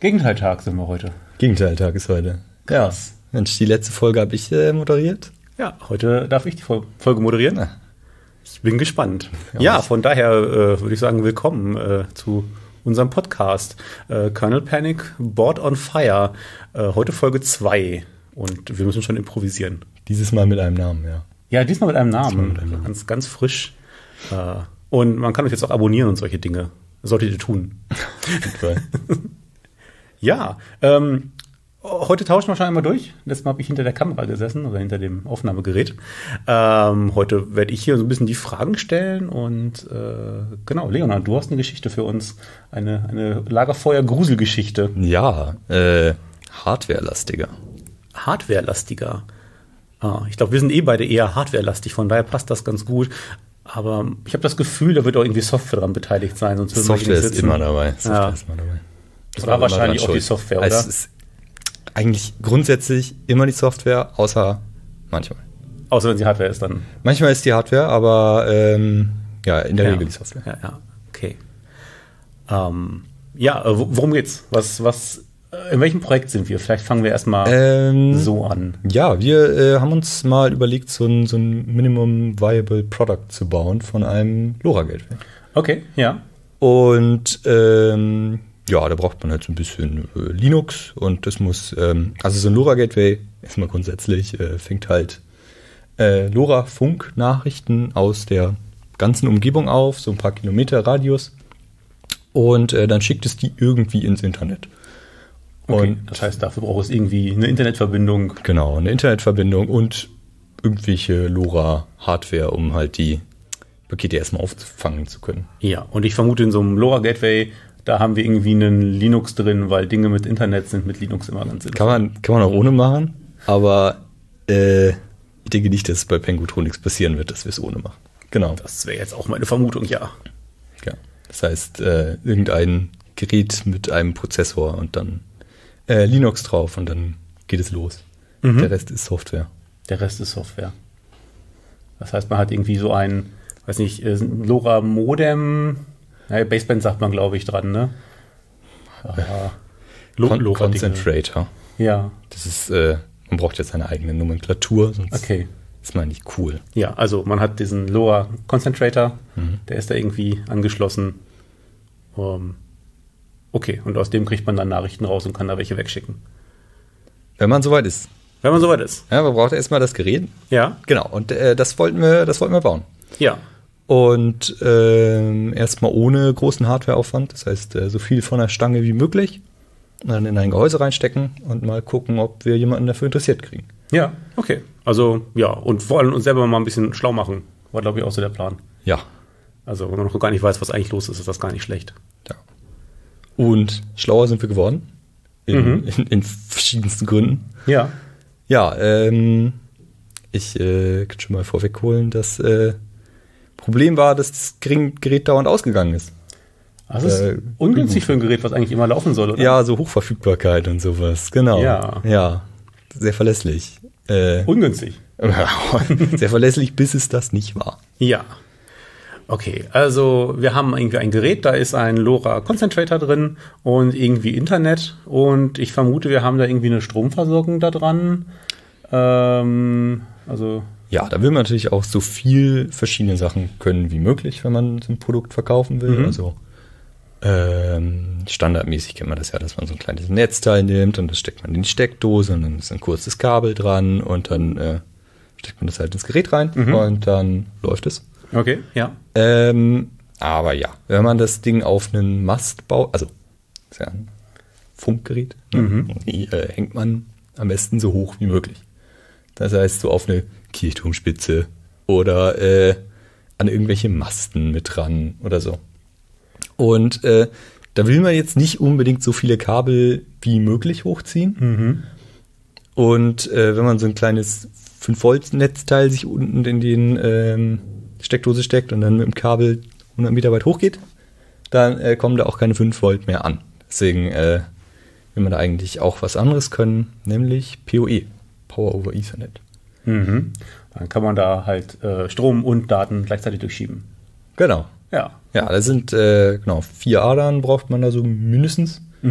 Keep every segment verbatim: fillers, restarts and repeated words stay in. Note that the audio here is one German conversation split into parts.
Gegenteiltag sind wir heute. Gegenteiltag ist heute. Krass. Ja, Mensch, die letzte Folge habe ich äh, moderiert. Ja, heute darf ich die Folge moderieren. Ja. Ich bin gespannt. Ja, Ja, von daher äh, würde ich sagen, willkommen äh, zu unserem Podcast. Äh, Kernel Panic, Board on Fire. Äh, heute Folge zwei. Und wir müssen schon improvisieren. Dieses Mal mit einem Namen, ja. Ja, diesmal mit einem Namen. mit einem Namen. Ganz, ganz frisch. Äh, und man kann uns jetzt auch abonnieren und solche Dinge. Das solltet ihr tun. Ja, ähm, heute tauschen wir schon einmal durch. Letztes Mal habe ich hinter der Kamera gesessen oder hinter dem Aufnahmegerät. Ähm, heute werde ich hier so ein bisschen die Fragen stellen und äh, genau, Leonhard, du hast eine Geschichte für uns, eine, eine Lagerfeuer-Gruselgeschichte. Ja, äh, Hardware-lastiger. Hardware-lastiger. Ah, ich glaube, wir sind eh beide eher Hardware-lastig, von daher passt das ganz gut. Aber ich habe das Gefühl, da wird auch irgendwie Software dran beteiligt sein. Sonst Software ist immer dabei. Software ja. ist immer dabei. Das war wahrscheinlich auch die Software, oder? Es ist eigentlich grundsätzlich immer die Software, außer manchmal. Außer wenn sie Hardware ist, dann. Manchmal ist die Hardware, aber ähm, ja, in der ja. Regel die Software. Ja, ja, okay. Ähm, ja, äh, worum geht's? Was, was, in welchem Projekt sind wir? Vielleicht fangen wir erstmal ähm, so an. Ja, wir äh, haben uns mal überlegt, so ein, so ein Minimum Viable Product zu bauen von einem LoRa-Gateway. Okay, ja. Und ähm, ja, da braucht man halt so ein bisschen äh, Linux und das muss, ähm, also so ein LoRa-Gateway, erstmal grundsätzlich, äh, fängt halt äh, LoRa-Funk-Nachrichten aus der ganzen Umgebung auf, so ein paar Kilometer Radius und äh, dann schickt es die irgendwie ins Internet. Okay, und das heißt, dafür braucht es irgendwie eine Internetverbindung. Genau, eine Internetverbindung und irgendwelche LoRa-Hardware, um halt die Pakete erstmal auffangen zu können. Ja, und ich vermute, in so einem LoRa-Gateway, da haben wir irgendwie einen Linux drin, weil Dinge mit Internet sind mit Linux immer ganz sinnvoll. Kann man, kann man auch ohne machen, aber äh, ich denke nicht, dass es bei Pengutronics passieren wird, dass wir es ohne machen. Genau. Das wäre jetzt auch meine Vermutung, ja. Ja. Das heißt, äh, irgendein Gerät mit einem Prozessor und dann äh, Linux drauf und dann geht es los. Mhm. Der Rest ist Software. Der Rest ist Software. Das heißt, man hat irgendwie so ein, weiß nicht, LoRa-Modem. Naja, Baseband sagt man, glaube ich, dran, ne? Ja. Con- Concentrator. Ja. Das ist, äh, man braucht jetzt eine eigene Nomenklatur, sonst okay. ist man nicht cool. Ja, also man hat diesen LoRa Concentrator, mhm. der ist da irgendwie angeschlossen. Um, okay, und aus dem kriegt man dann Nachrichten raus und kann da welche wegschicken. Wenn man soweit ist. Wenn man soweit ist. Ja, man braucht erstmal das Gerät. Ja. Genau, und äh, das wollten wir, das wollten wir bauen. Ja. Und ähm, erstmal ohne großen Hardwareaufwand, das heißt äh, so viel von der Stange wie möglich, und dann in ein Gehäuse reinstecken und mal gucken, ob wir jemanden dafür interessiert kriegen. Ja, okay. Also ja, und vor allem uns selber mal ein bisschen schlau machen, war glaube ich auch so der Plan. Ja. Also wenn man noch gar nicht weiß, was eigentlich los ist, ist das gar nicht schlecht. Ja. Und schlauer sind wir geworden, in, mhm. in, in verschiedensten Gründen. Ja. Ja, ähm, ich äh, kann schon mal vorwegholen, dass äh, Problem war, dass das Gerät dauernd ausgegangen ist. Das ist äh, ungünstig für ein Gerät, was eigentlich immer laufen soll, oder? Ja, so Hochverfügbarkeit und sowas, genau. Ja. Ja, sehr verlässlich. Äh, ungünstig. Sehr verlässlich, bis es das nicht war. Ja. Okay, also wir haben irgendwie ein Gerät, da ist ein LoRa Concentrator drin und irgendwie Internet und ich vermute, wir haben da irgendwie eine Stromversorgung da dran. Ähm, also Ja, da will man natürlich auch so viel verschiedene Sachen können wie möglich, wenn man so ein Produkt verkaufen will. Mhm. Also ähm, standardmäßig kennt man das ja, dass man so ein kleines Netzteil nimmt und das steckt man in die Steckdose und dann ist ein kurzes Kabel dran und dann äh, steckt man das halt ins Gerät rein mhm. und dann läuft es. Okay, ja. Ähm, aber ja, wenn man das Ding auf einen Mast baut, also ist ja ein Funkgerät, ne? Mhm. Die äh, hängt man am besten so hoch wie möglich. Das heißt, so auf eine Kirchturmspitze oder äh, an irgendwelche Masten mit dran oder so. Und äh, da will man jetzt nicht unbedingt so viele Kabel wie möglich hochziehen. Mhm. Und äh, wenn man so ein kleines fünf Volt Netzteil sich unten in den ähm, Steckdose steckt und dann mit dem Kabel hundert Meter weit hochgeht, dann äh, kommen da auch keine fünf Volt mehr an. Deswegen äh, will man da eigentlich auch was anderes können, nämlich P O E, Power over Ethernet. Mhm. Dann kann man da halt äh, Strom und Daten gleichzeitig durchschieben. Genau. Ja. Ja, da sind äh, genau vier Adern braucht man da so mindestens. Mhm.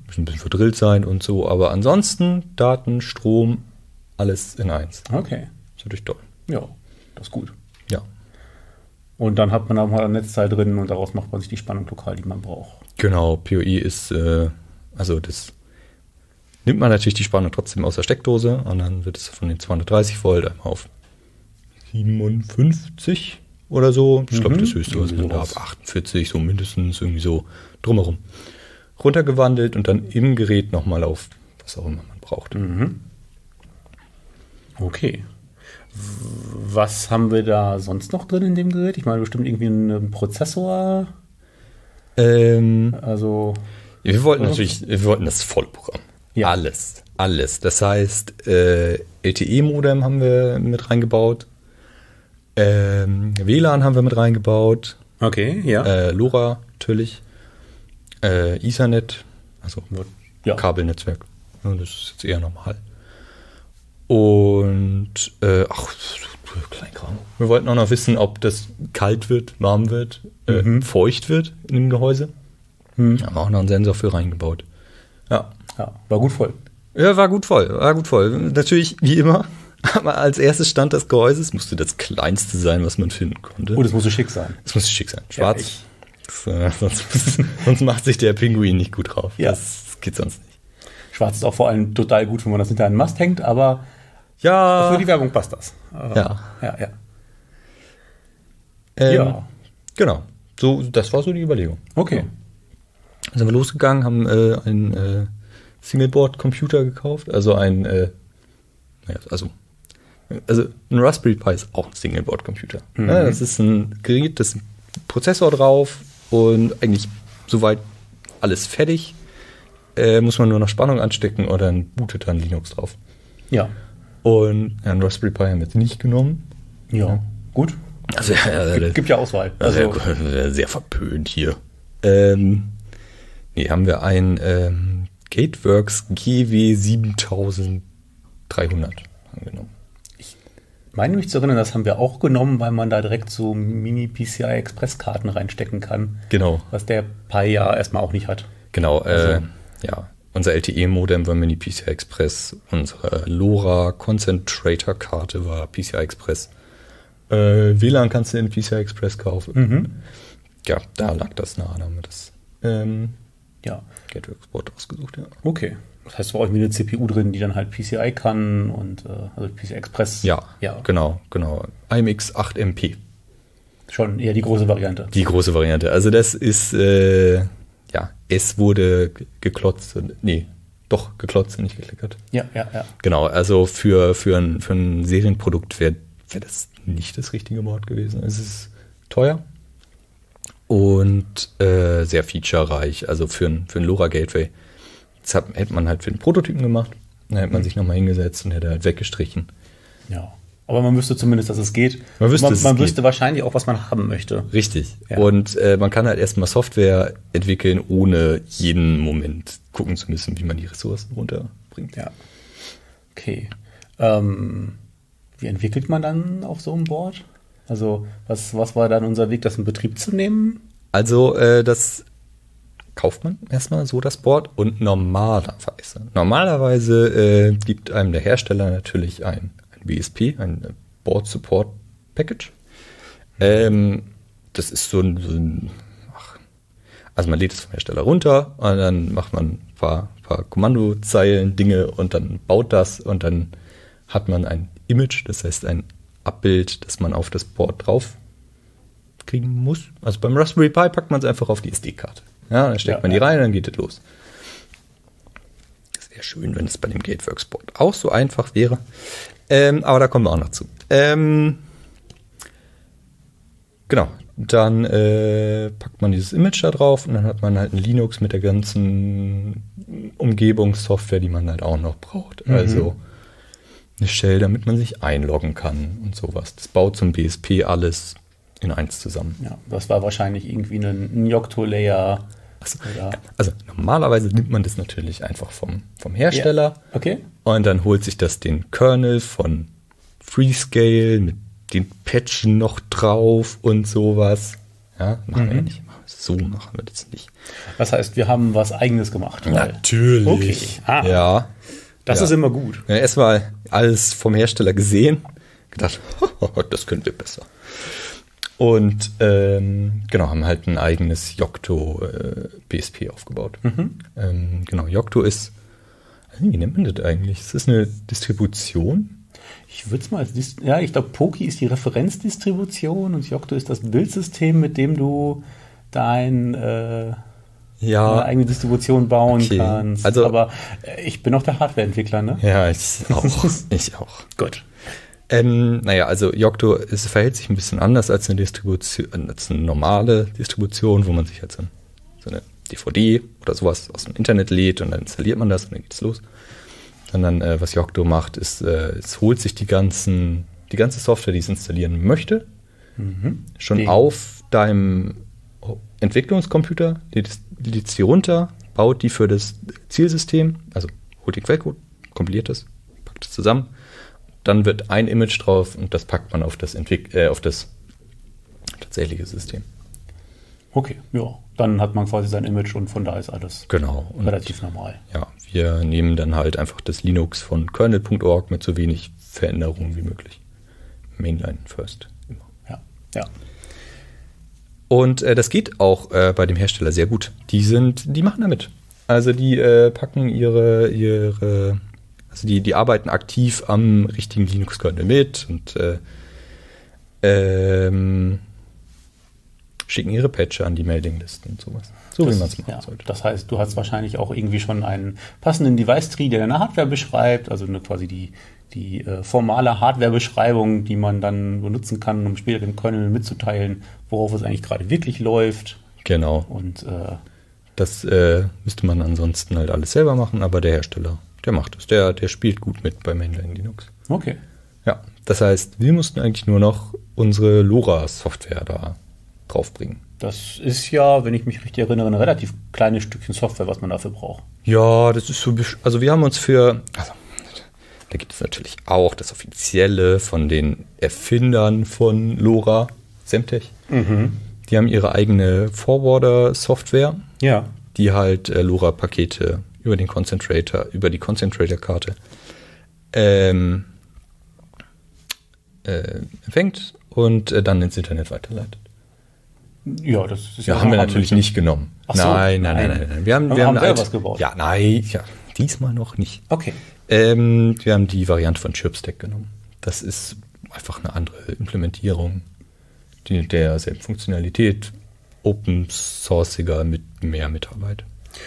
muss ein bisschen verdrillt sein und so, aber ansonsten Daten, Strom, alles in eins. Okay. Das ist natürlich toll. Ja, das ist gut. Ja. Und dann hat man auch mal ein Netzteil drin und daraus macht man sich die Spannung lokal, die man braucht. Genau, P O I ist, äh, also das nimmt man natürlich die Spannung trotzdem aus der Steckdose und dann wird es von den zweihundertdreißig Volt einmal auf siebenundfünfzig oder so. Ich glaube, Mhm. das höchste, was man da Sowas. ab achtundvierzig, so mindestens irgendwie so drumherum runtergewandelt und dann im Gerät nochmal auf was auch immer man braucht. Mhm. Okay. W- Was haben wir da sonst noch drin in dem Gerät? Ich meine, bestimmt irgendwie einen Prozessor. Ähm, Also, wir wollten Ja. natürlich, wir wollten das Vollprogramm. Ja. Alles, alles. Das heißt, äh, L T E-Modem haben wir mit reingebaut. Ähm, W L A N haben wir mit reingebaut. okay, ja. Äh, LoRa natürlich. Äh, Ethernet, also ja. Kabelnetzwerk. Ja, das ist jetzt eher normal. Und äh, ach, Kleinkram. Wir wollten auch noch wissen, ob das kalt wird, warm wird, äh, Mhm. feucht wird in dem Gehäuse. Hm. Haben wir auch noch einen Sensor für reingebaut. Ja. Ja, war gut voll. Ja, war gut voll, war gut voll. Natürlich, wie immer, aber als erstes Stand des Gehäuses musste das kleinste sein, was man finden konnte. Oh, das muss so schick sein. Es muss schick sein. Ja, Schwarz. ich- das, äh, sonst, sonst macht sich der Pinguin nicht gut drauf. Ja. Das geht sonst nicht. Schwarz ist auch vor allem total gut, wenn man das hinter einen Mast hängt, aber Ja. für die Werbung passt das. Äh, Ja. Ja, ja. Ähm, Ja. Genau. So, das war so die Überlegung. Okay. Dann sind wir losgegangen, haben äh, einen äh, Singleboard-Computer gekauft, also ein, äh, naja, also, also ein Raspberry Pi ist auch ein Singleboard-Computer. Mhm. Ja, das ist ein Gerät, das ist ein Prozessor drauf und eigentlich soweit alles fertig. Äh, muss man nur noch Spannung anstecken oder dann bootet dann Linux drauf. Ja. Und ja, ein Raspberry Pi haben wir jetzt nicht genommen. Ja. Gut. Also, ja, Gibt, gibt ja Auswahl. Also, Also, sehr, sehr verpönt hier. Ähm, nee, haben wir ein ähm, Gateworks G W siebentausenddreihundert angenommen. meine mich zu erinnern, das haben wir auch genommen, weil man da direkt so Mini-P C I-Express-Karten reinstecken kann. Genau, Was der Pi ja erstmal auch nicht hat. genau. Äh, Also- ja, unser L T E-Modem war Mini P C I Express. Unsere LoRa Concentrator-Karte war P C I Express. Äh, W L A N kannst du in P C I Express kaufen. Mhm. Ja, da lag das nahe. Da haben wir das ähm, Ja. Gateworks Board ausgesucht, ja. Okay. Das heißt, war auch eine C P U drin, die dann halt P C I kann und äh, also P C I Express. Ja, Ja. genau, genau. I M X acht M P. Schon eher die große Variante. Die große Variante. Also das ist, äh, ja, es wurde ge- geklotzt. und- Nee, doch, geklotzt und nicht geklickert. Ja, ja, ja. Genau, also für, für, ein, für ein Serienprodukt wäre wär das nicht das richtige Board gewesen. Es ist teuer und äh, sehr featurereich. Also für ein, für ein LoRa Gateway. Das hat, hätte man halt für den Prototypen gemacht. Dann hätte man sich nochmal hingesetzt und hätte halt weggestrichen. Ja. Aber man wüsste zumindest, dass es geht. Man wüsste, man, dass es man geht. wüsste wahrscheinlich auch, was man haben möchte. Richtig. Ja. Und äh, man kann halt erstmal Software entwickeln, ohne jeden Moment gucken zu müssen, wie man die Ressourcen runterbringt. Ja. Okay. Ähm, wie entwickelt man dann auf so einem Board? Also, was, was war dann unser Weg, das in Betrieb zu nehmen? Also äh, das kauft man erstmal so das Board und normalerweise, normalerweise äh, gibt einem der Hersteller natürlich ein, ein B S P, ein Board Support Package. Ähm, das ist so ein, so ein ach, also man lädt es vom Hersteller runter und dann macht man ein paar, paar Kommandozeilen, Dinge und dann baut das und dann hat man ein Image, das heißt ein Abbild, das man auf das Board drauf kriegen muss. Also beim Raspberry Pi packt man es einfach auf die S D-Karte. Ja, dann steckt Ja, man die ja. rein und dann geht es los. Sehr schön, wenn es bei dem Gateworks Board auch so einfach wäre. Ähm, aber da kommen wir auch noch zu. Ähm, genau, dann äh, packt man dieses Image da drauf und dann hat man halt ein Linux mit der ganzen Umgebungssoftware, die man halt auch noch braucht. Mhm. Also eine Shell, damit man sich einloggen kann und sowas. Das baut zum B S P alles in eins zusammen. Ja, das war wahrscheinlich irgendwie ein, ein Yocto-Layer. Also, Oder- also normalerweise nimmt man das natürlich einfach vom, vom Hersteller Ja. Okay. und dann holt sich das den Kernel von Freescale mit den Patchen noch drauf und sowas. Ja, machen wir ja Mhm. nicht. Machen so machen wir das nicht. Das heißt, wir haben was Eigenes gemacht. Natürlich. Okay. Ah, ja. Das ja. ist immer gut. Ja, erstmal alles vom Hersteller gesehen, gedacht, das können wir besser. Und ähm, genau, haben halt ein eigenes Yocto äh, B S P aufgebaut. Mhm. Ähm, genau, Yocto ist, wie nennt man das eigentlich? Es ist eine Distribution. Ich würde es mal als, Dist- ja, ich glaube, Poki ist die Referenzdistribution und Yocto ist das Bildsystem, mit dem du dein äh, ja, eine eigene Distribution bauen okay. kannst. Also, aber äh, ich bin auch der Hardware-Entwickler, ne? Ja, ich auch. ich auch. Gut. Ähm, naja, also Yocto ist, verhält sich ein bisschen anders als eine Distribution, als eine normale Distribution, wo man sich halt so, ein, so eine D V D oder sowas aus dem Internet lädt und dann installiert man das und dann geht's los. Sondern äh, was Yocto macht, ist, äh, es holt sich die ganzen, die ganze Software, die es installieren möchte, mhm. schon die. auf deinem Entwicklungscomputer, lädt sie runter, baut die für das Zielsystem, also holt den Quellcode, kompiliert das, packt es zusammen. Dann wird ein Image drauf und das packt man auf das, Entwick- äh, auf das tatsächliche System. Okay, ja. Dann hat man quasi sein Image und von da ist alles genau. Und relativ normal. Ja, wir nehmen dann halt einfach das Linux von kernel punkt org mit so wenig Veränderungen wie möglich. Mainline first. Immer. Ja, ja. Und äh, das geht auch äh, bei dem Hersteller sehr gut. Die sind, die machen damit. Also die äh, packen ihre, ihre Also die, die arbeiten aktiv am richtigen Linux-Kernel mit und äh, ähm, schicken ihre Patcher an die Mailinglisten und sowas. So das, wie man es machen ja, sollte. Das heißt, du hast wahrscheinlich auch irgendwie schon einen passenden Device-Tree, der deine Hardware beschreibt, also eine, quasi die, die äh, formale Hardware-Beschreibung, die man dann benutzen kann, um später dem Kernel mitzuteilen, worauf es eigentlich gerade wirklich läuft. Genau. Und äh, das äh, müsste man ansonsten halt alles selber machen, aber der Hersteller, der macht es. Der, der spielt gut mit bei Mainline Linux. Okay. Ja, das heißt, wir mussten eigentlich nur noch unsere LoRa-Software da draufbringen. Das ist ja, wenn ich mich richtig erinnere, ein relativ kleines Stückchen Software, was man dafür braucht. Ja, das ist so, also wir haben uns für, also da gibt es natürlich auch das Offizielle von den Erfindern von LoRa, Semtech. Mhm. Die haben ihre eigene Forwarder-Software, ja. die halt äh, LoRa-Pakete über den Concentrator, über die Concentrator-Karte ähm, äh, empfängt und äh, dann ins Internet weiterleitet. Ja, das ist ja. Ja, haben wir natürlich nicht genommen. Ach so, nein, nein, nein, nein, nein. Wir haben, wir haben, haben selber alt, was gebaut. Ja, nein, ja, diesmal noch nicht. Okay. Ähm, wir haben die Variante von ChirpStack genommen. Das ist einfach eine andere Implementierung die, derselben Funktionalität, open-sourciger mit mehr Mitarbeit.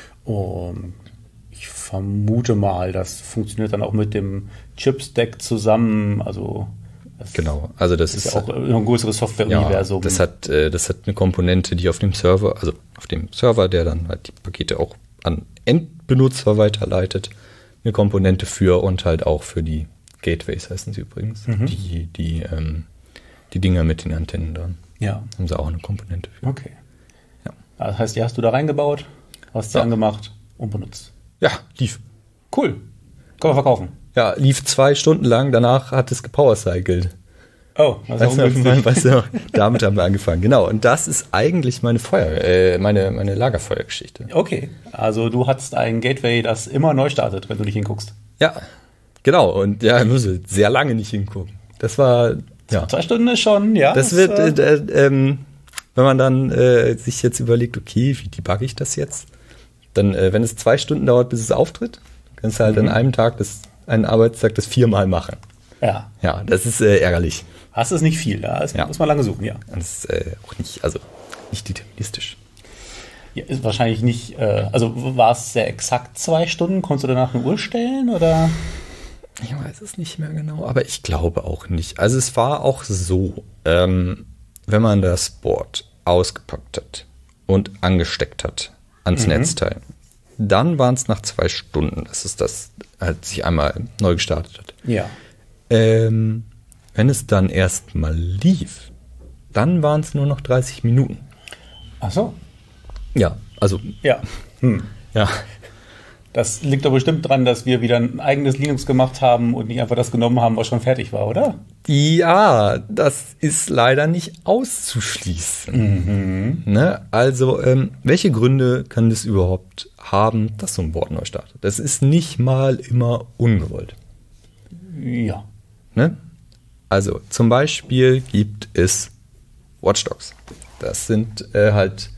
Um, ich vermute mal, das funktioniert dann auch mit dem ChipStack zusammen, also das genau, also das ist, ist ja auch ein größeres Software-Universum. Ja, das hat, äh, das hat eine Komponente, die auf dem Server, also auf dem Server, der dann halt die Pakete auch an Endbenutzer weiterleitet, eine Komponente für und halt auch für die Gateways heißen sie übrigens, mhm. die, die, ähm, die Dinger mit den Antennen dran. Ja. Haben sie auch eine Komponente für. Okay. Ja. Das heißt, die hast du da reingebaut, hast sie ja. angemacht und benutzt. Ja, lief. Cool. Können wir verkaufen. Ja, lief zwei Stunden lang, danach hat es gepowercycled. Oh, das ist weißt, weißt du, damit haben wir angefangen. Genau, und das ist eigentlich meine Feuer, äh, meine, meine Lagerfeuergeschichte. Okay, also du hattest ein Gateway, das immer neu startet, wenn du nicht hinguckst. Ja, genau. Und ja, ich muss sehr lange nicht hingucken. Das war, ja. Zwei Stunden ist schon, ja. Das, das wird, äh, äh, ähm, wenn man dann äh, sich jetzt überlegt, okay, wie debugge ich das jetzt? Dann, äh, wenn es zwei Stunden dauert, bis es auftritt, kannst du halt mhm. an einem Tag, das, einen Arbeitstag, das viermal machen. Ja. Ja, das ist äh, ärgerlich. Das ist nicht viel, da ja. muss man lange suchen, ja. Und das ist äh, auch nicht, also nicht deterministisch. Ja, ist wahrscheinlich nicht, äh, also war es sehr exakt zwei Stunden? Konntest du danach eine Uhr stellen, oder? Ich weiß es nicht mehr genau, aber ich glaube auch nicht. Also es war auch so, ähm, wenn man das Board ausgepackt hat und angesteckt hat ans mhm. Netzteil, dann waren es nach zwei Stunden, dass es das halt sich einmal neu gestartet hat. Ja. Ähm, wenn es dann erstmal lief, dann waren es nur noch dreißig Minuten. Ach so. Ja, also. Ja. Hm. Ja. Das liegt doch bestimmt dran, dass wir wieder ein eigenes Linux gemacht haben und nicht einfach das genommen haben, was schon fertig war, oder? Ja, das ist leider nicht auszuschließen. Mhm. Ne? Also, ähm, welche Gründe kann das überhaupt haben, dass so ein Board neu startet? Das ist nicht mal immer ungewollt. Ja. Ne? Also, zum Beispiel gibt es Watchdogs. Das sind äh, halt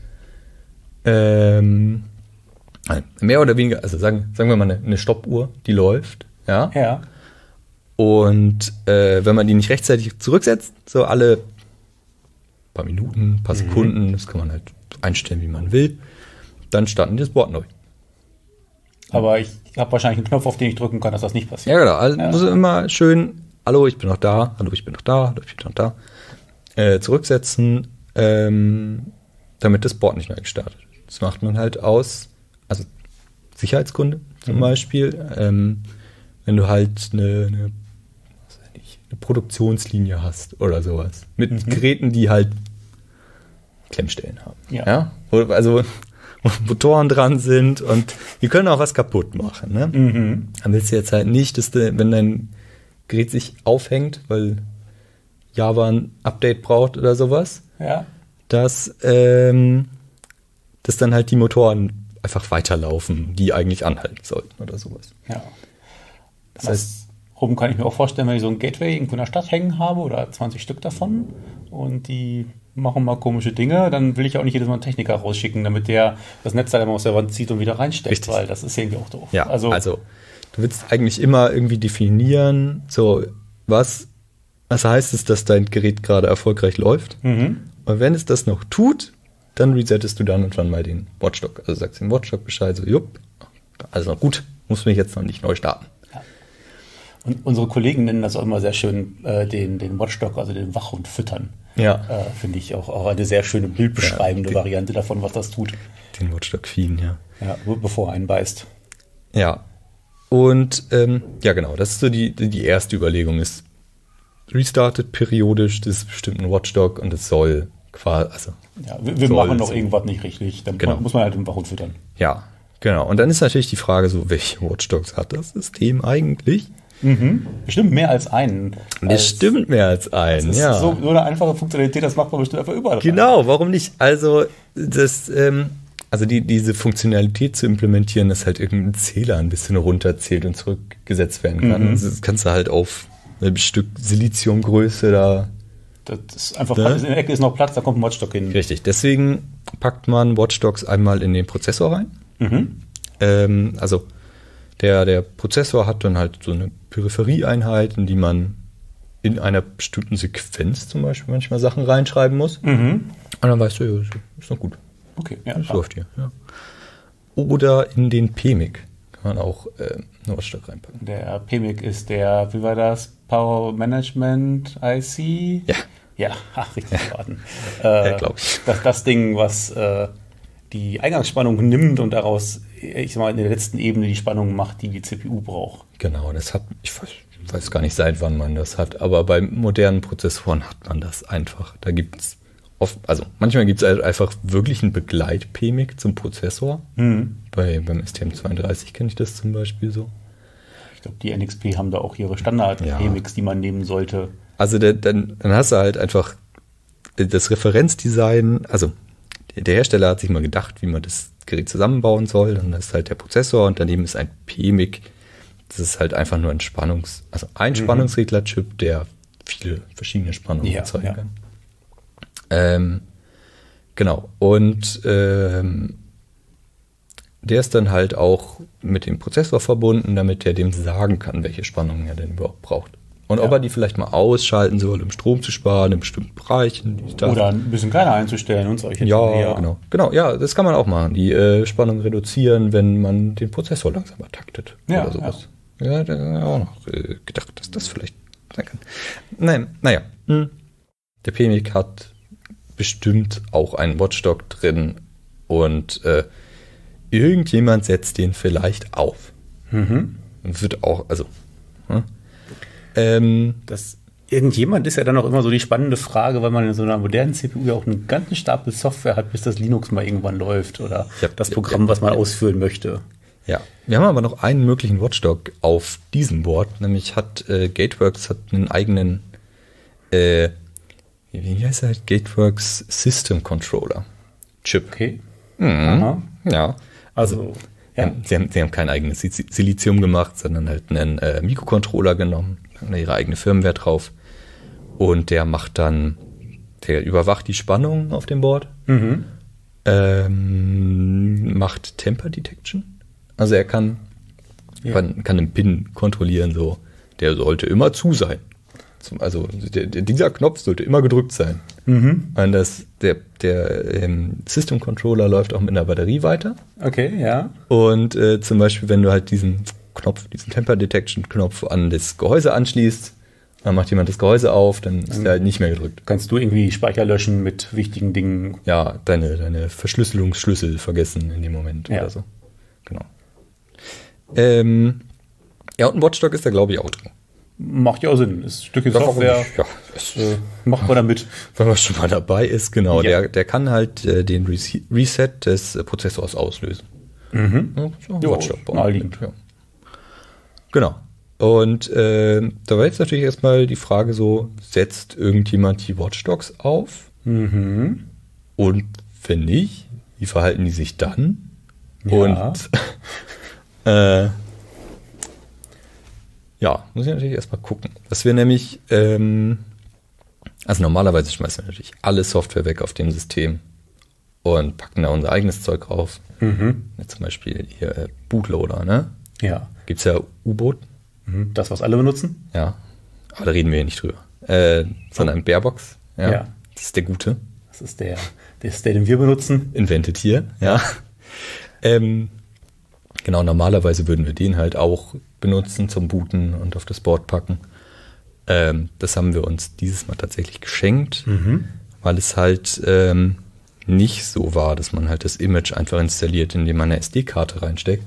ähm, mehr oder weniger, also sagen, sagen wir mal eine, eine Stoppuhr, die läuft, ja. Ja. Und äh, wenn man die nicht rechtzeitig zurücksetzt, so alle paar Minuten, paar Sekunden, mhm. das kann man halt einstellen, wie man will, dann starten die das Board neu. Aber ich habe wahrscheinlich einen Knopf, auf den ich drücken kann, dass das nicht passiert. Ja, genau. Also ja. muss immer schön, hallo, ich bin noch da, hallo, ich bin noch da, hallo, ich bin noch da, äh, zurücksetzen, ähm, damit das Board nicht neu gestartet wird. Das macht man halt aus, also Sicherheitsgründe zum mhm. Beispiel, ähm, wenn du halt eine, eine, was weiß ich, eine Produktionslinie hast oder sowas, mit mhm. Geräten, die halt Klemmstellen haben. Ja. Ja? Wo, also wo Motoren dran sind und die können auch was kaputt machen. Ne? Mhm. Dann willst du jetzt halt nicht, dass du, wenn dein Gerät sich aufhängt, weil Java ein Update braucht oder sowas, ja. dass, ähm, dass dann halt die Motoren einfach weiterlaufen, die eigentlich anhalten sollten oder sowas. Ja. Das heißt, rum kann ich mir auch vorstellen, wenn ich so ein Gateway irgendwo in der Stadt hängen habe oder zwanzig Stück davon und die machen mal komische Dinge, dann will ich auch nicht jedes Mal einen Techniker rausschicken, damit der das Netzteil immer aus der Wand zieht und wieder reinsteckt, richtig. Weil das ist irgendwie auch doof. Ja, also, also du willst eigentlich immer irgendwie definieren, so was, was heißt es, dass dein Gerät gerade erfolgreich läuft. Mhm. Und wenn es das noch tut, dann resettest du dann und wann mal den Watchdog. Also sagst dem Watchdog Bescheid, so jupp, alles noch gut, muss mich jetzt noch nicht neu starten. Ja. Und unsere Kollegen nennen das auch immer sehr schön äh, den, den Watchdog, also den Wachhund füttern. Ja. Äh, Finde ich auch, auch eine sehr schöne bildbeschreibende ja, den, Variante davon, was das tut. Den Watchdog feeden, ja. Ja, bevor er einen beißt. Ja. Und ähm, ja, genau, das ist so die, die erste Überlegung ist, restartet periodisch, das ist bestimmt ein Watchdog und es soll quasi, also ja, wir, wir machen doch irgendwas nicht richtig, dann genau. muss man halt den Wachhund füttern. Ja, genau. Und dann ist natürlich die Frage so, welche Watchdogs hat das System eigentlich? Mhm. Bestimmt mehr als einen. Bestimmt mehr als einen, das ist ja. So, so eine einfache Funktionalität, das macht man bestimmt einfach überall. Genau, rein. Warum nicht? Also, das, ähm, also die, diese Funktionalität zu implementieren, dass halt irgendein Zähler ein bisschen runterzählt und zurückgesetzt werden kann. Mhm. Also das kannst du halt auf ein Stück Siliziumgröße da. Das ist einfach, ne? In der Ecke ist noch Platz, da kommt ein Watchdog hin. Richtig, deswegen packt man Watchdogs einmal in den Prozessor rein. Mhm. Ähm, also der, der Prozessor hat dann halt so eine Peripherieeinheit, in die man in einer bestimmten Sequenz zum Beispiel manchmal Sachen reinschreiben muss. Mhm. Und dann weißt du, ja, ist noch gut. Okay, ja. Das läuft hier, ja. Oder in den P M I C kann man auch äh, eine Watchdog reinpacken. Der P M I C ist der, wie war das? Power Management I C? Ja. Ja, ach, richtig geraten. Ja, äh, ja glaube ich. Das, das Ding, was äh, die Eingangsspannung nimmt und daraus, ich sag mal, in der letzten Ebene die Spannung macht, die die C P U braucht. Genau, das hat, ich weiß, weiß gar nicht, seit wann man das hat, aber bei modernen Prozessoren hat man das einfach. Da gibt es oft, also manchmal gibt es halt einfach wirklich einen Begleit-P M I C zum Prozessor. Mhm. Bei, beim S T M zweiunddreißig kenne ich das zum Beispiel so. Ich glaube, die N X P haben da auch ihre Standard-P M I Cs, ja. die man nehmen sollte. Also der, dann, dann hast du halt einfach das Referenzdesign, also der Hersteller hat sich mal gedacht, wie man das Gerät zusammenbauen soll. Dann ist halt der Prozessor und daneben ist ein P M I C. Das ist halt einfach nur ein Spannungs-, also ein mhm. Spannungsregler-Chip, der viele verschiedene Spannungen ja, erzeugen ja. kann. Ähm, genau. Und ähm, der ist dann halt auch mit dem Prozessor verbunden, damit er dem sagen kann, welche Spannungen er denn überhaupt braucht. Und ja. ob er die vielleicht mal ausschalten soll, um Strom zu sparen in bestimmten Bereichen. Oder ein bisschen kleiner einzustellen und solche ja, Dinge. Ja, genau. Genau, ja, das kann man auch machen. Die äh, Spannung reduzieren, wenn man den Prozessor langsamer taktet. Ja, oder sowas. Ja, ja da haben wir auch noch äh, gedacht, dass das vielleicht sein kann. Nein, naja. Hm. Der P M I C hat bestimmt auch einen Watchdog drin und äh, irgendjemand setzt den vielleicht auf. Mhm. Und wird auch, also hm? ähm, das irgendjemand ist ja dann auch immer so die spannende Frage, weil man in so einer modernen C P U ja auch einen ganzen Stapel Software hat, bis das Linux mal irgendwann läuft oder ja, das Programm, ja, was man ja. ausführen möchte. Ja, wir haben aber noch einen möglichen Watchdog auf diesem Board, nämlich hat äh, Gateworks hat einen eigenen, äh, wie heißt er? Gateworks System Controller Chip. Okay. Mhm. Aha. Ja. Also, Ja. ja. Sie, haben, sie haben kein eigenes Sil- Silizium gemacht, sondern halt einen äh, Mikrocontroller genommen, haben da ihre eigene Firmware drauf und der macht dann, der überwacht die Spannung auf dem Board, Mhm. ähm, macht Temper Detection, also er kann, Ja. kann, kann den Pin kontrollieren, so, der sollte immer zu sein. Zum, also der, der, dieser Knopf sollte immer gedrückt sein. Mhm. Und das, der, der ähm, System Controller läuft auch mit einer Batterie weiter. Okay, ja. Und äh, zum Beispiel, wenn du halt diesen Knopf, diesen Temper Detection Knopf an das Gehäuse anschließt, dann macht jemand das Gehäuse auf, dann ist der halt nicht mehr gedrückt. Kannst du irgendwie Speicher löschen mit wichtigen Dingen? Ja, deine, deine Verschlüsselungsschlüssel vergessen in dem Moment Ja. oder so. Genau. Ähm, ja, und ein Watchdog ist da, glaube ich, auch drin. Macht ja auch Sinn. Ist ein Stückchen Ja, warum Software. nicht? Ja, das- Äh, macht man damit. Wenn man schon mal dabei ist, genau. Ja. Der, der kann halt äh, den Rese- Reset des äh, Prozessors auslösen. Mhm. Ja, so ein Jo, Watchdog bauen. naheliegend. Ja. Genau. Und äh, da war jetzt natürlich erstmal die Frage so, setzt irgendjemand die Watchdogs auf? Mhm. Und wenn nicht, wie verhalten die sich dann? Ja. Und äh, ja, muss ich natürlich erstmal gucken. Was wir nämlich, ähm, also normalerweise schmeißen wir natürlich alle Software weg auf dem System und packen da unser eigenes Zeug drauf. Mhm. Ja, zum Beispiel hier äh, Bootloader, ne? Ja. Gibt's ja U-Boot, Mhm. Das, was alle benutzen? ja. Aber da reden wir hier nicht drüber. Äh, sondern Barebox, ja. Ja. Das ist der gute. Das ist der, das ist der, den wir benutzen. Invented hier, ja. Ähm, genau, normalerweise würden wir den halt auch benutzen zum Booten und auf das Board packen. Ähm, das haben wir uns dieses Mal tatsächlich geschenkt, Mhm. weil es halt ähm, nicht so war, dass man halt das Image einfach installiert, indem man eine S D-Karte reinsteckt.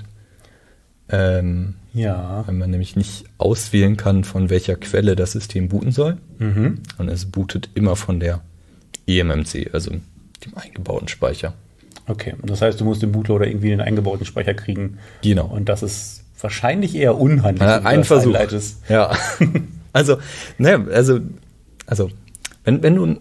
Ähm, Ja. weil man nämlich nicht auswählen kann, von welcher Quelle das System booten soll. Mhm. Und es bootet immer von der E M M C, also dem eingebauten Speicher. Okay. Und das heißt, du musst den Bootloader irgendwie in den eingebauten Speicher kriegen. Genau. Und das ist wahrscheinlich eher unhandlich. Ja, wenn du ein das Versuch. einleitest. Ja. Also, naja, also, also, wenn, wenn du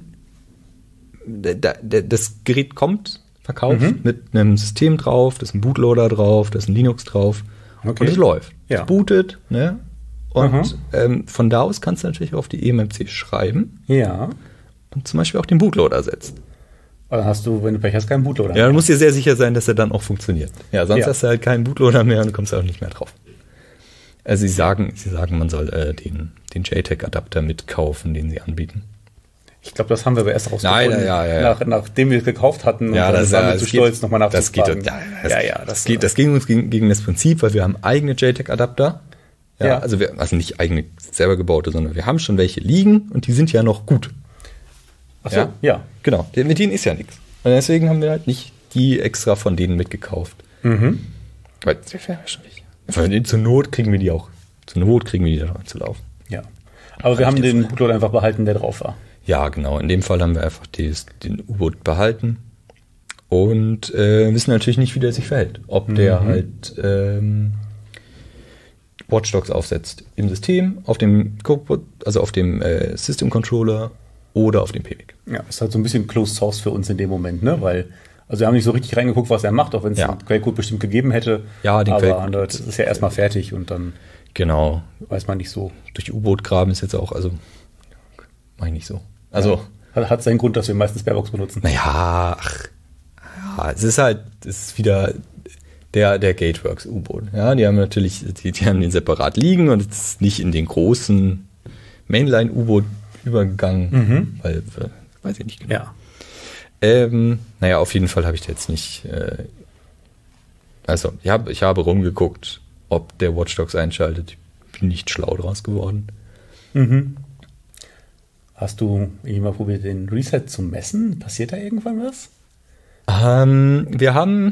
da, da, das Gerät kommt, verkauft, Mhm. mit einem System drauf, da ist ein Bootloader drauf, da ist ein Linux drauf Okay. und es läuft. Ja. Es bootet, ne? Und Mhm. ähm, von da aus kannst du natürlich auf die E M M C schreiben Ja. und zum Beispiel auch den Bootloader setzen. Aber dann hast du, wenn du Pech hast, keinen Bootloader. Ja, du musst dir sehr sicher sein, dass er dann auch funktioniert. Ja, sonst Ja. hast du halt keinen Bootloader mehr und kommst auch nicht mehr drauf. Also sie sagen, sie sagen, man soll äh, den, den J TAG-Adapter mitkaufen, den sie anbieten. Ich glaube, das haben wir aber erst rausgefunden, Nein, ja, ja, ja. Nach, nachdem wir es gekauft hatten. Ja, und das, dann waren ja, wir zu das stolz, geht, nochmal das geht, nachzufragen. ja, das, ja, ja, das, geht, das ging uns gegen, gegen das Prinzip, weil wir haben eigene J TAG-Adapter. Ja, Ja. Also, wir, also nicht eigene selber gebaute, sondern wir haben schon welche liegen und die sind ja noch gut. Ach so, Ja. ja. Genau, mit denen ist ja nichts. Und deswegen haben wir halt nicht die extra von denen mitgekauft. Mhm. Weil das wäre ja schon wichtig. Weil zur Not kriegen wir die auch. Zur Not kriegen wir die da rein zu laufen. Ja. Aber wir haben den Bootloader einfach behalten, der drauf war. Ja, genau. In dem Fall haben wir einfach des, den U-Boot behalten und äh, wissen natürlich nicht, wie der sich verhält. Ob der Mhm. halt ähm, Watchdogs aufsetzt im System, auf dem Cockpit, also auf dem äh, System Controller oder auf dem P W I C. Ja, ist halt so ein bisschen Closed Source für uns in dem Moment, ne? Weil, also wir haben nicht so richtig reingeguckt, was er macht, auch wenn es Ja. den Quellcode bestimmt gegeben hätte. Ja, den aber Quellcode das ist ja erstmal fertig und dann Genau. weiß man nicht so. Durch U-Boot graben ist jetzt auch, also mach ich nicht so. Also, Hat, hat seinen Grund, dass wir meistens Barebox benutzen. naja, ach, ja, es ist halt, es ist wieder der, der Gateworks U-Boot. Ja, die haben natürlich, die, die haben den separat liegen und es ist nicht in den großen Mainline-U-Boot übergegangen, Mhm. weil, äh, weiß ich nicht genau. Ja. Ähm, naja, auf jeden Fall habe ich da jetzt nicht, äh, also, ich habe, ich habe rumgeguckt, ob der Watchdogs einschaltet. Ich bin nicht schlau draus geworden. Mhm. Hast du irgendwie mal probiert, den Reset zu messen? Passiert da irgendwann was? Ähm, wir haben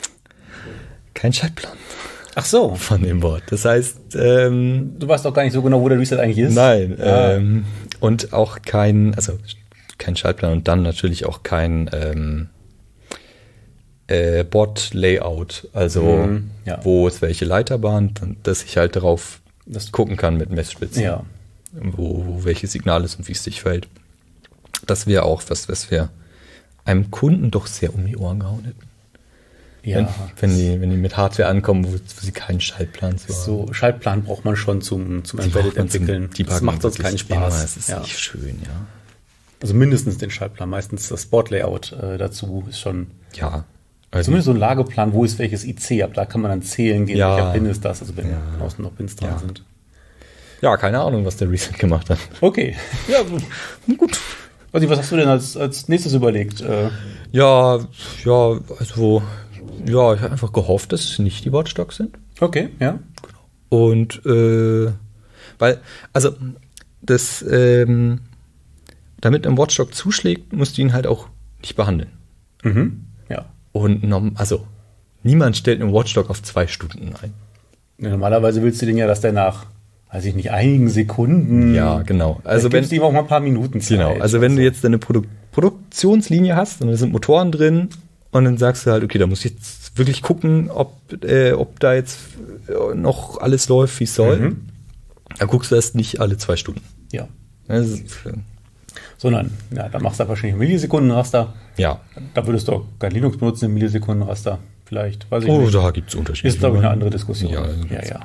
keinen Schaltplan Ach so. von dem Board. Das heißt, ähm, Du weißt doch gar nicht so genau, wo der Reset eigentlich ist. nein. Ah. Ähm, und auch kein, also kein Schaltplan und dann natürlich auch kein, ähm, äh, Bot-Layout, also Mhm, ja. wo ist welche Leiterbahn, dass ich halt darauf Das- gucken kann mit Messspitzen, Ja. wo, wo welches Signal ist und wie es sich verhält. Das wäre auch was, was wir einem Kunden doch sehr um die Ohren gehauen hätten. Ja. Wenn, wenn, die, wenn die mit Hardware ankommen, wo, wo sie keinen Schaltplan zu haben. So Schaltplan braucht man schon zum, zum Die Embedded braucht man zum entwickeln. Das Debuggen macht sonst wirklich keinen immer. Spaß. Es ist Ja. nicht schön, ja. Also mindestens den Schaltplan, meistens das Board-Layout äh, dazu ist schon Ja. Also, zumindest so ein Lageplan, wo ist welches I C ab. Da kann man dann zählen gehen, Ja. welcher Pin ist das, also wenn Ja. draußen noch Pins dran Ja. sind. ja, keine Ahnung, was der Reset gemacht hat. Okay, ja, gut. Also, was hast du denn als, als nächstes überlegt? Äh, Ja, ja, also, ja, ich habe einfach gehofft, dass es nicht die Watchdogs sind. okay, ja. Und, äh, weil, also, das, ähm, damit ein Watchdog zuschlägt, musst du ihn halt auch nicht behandeln. Mhm. Ja. Und, norm- also, niemand stellt einen Watchdog auf zwei Stunden ein. Ja, normalerweise willst du den ja, dass der nach, weiß ich nicht, einigen Sekunden. Ja, genau. Also, Also wenn, gibst du ihm auch mal ein paar Minuten Zeit. genau, also wenn du jetzt deine Produ Produktionslinie hast und da sind Motoren drin und dann sagst du halt, okay, da muss ich jetzt wirklich gucken, ob, äh, ob da jetzt äh, noch alles läuft, wie es soll. Mhm. Dann guckst du das nicht alle zwei Stunden. Ja. Das ist, Sondern, ja, da machst du wahrscheinlich ein Millisekundenraster. ja. Da würdest du auch kein Linux benutzen im Millisekundenraster. Vielleicht, weiß ich Oh, nicht. da gibt es Unterschiede. Ist, glaube ich, eine andere Diskussion. Ja, ja, ja.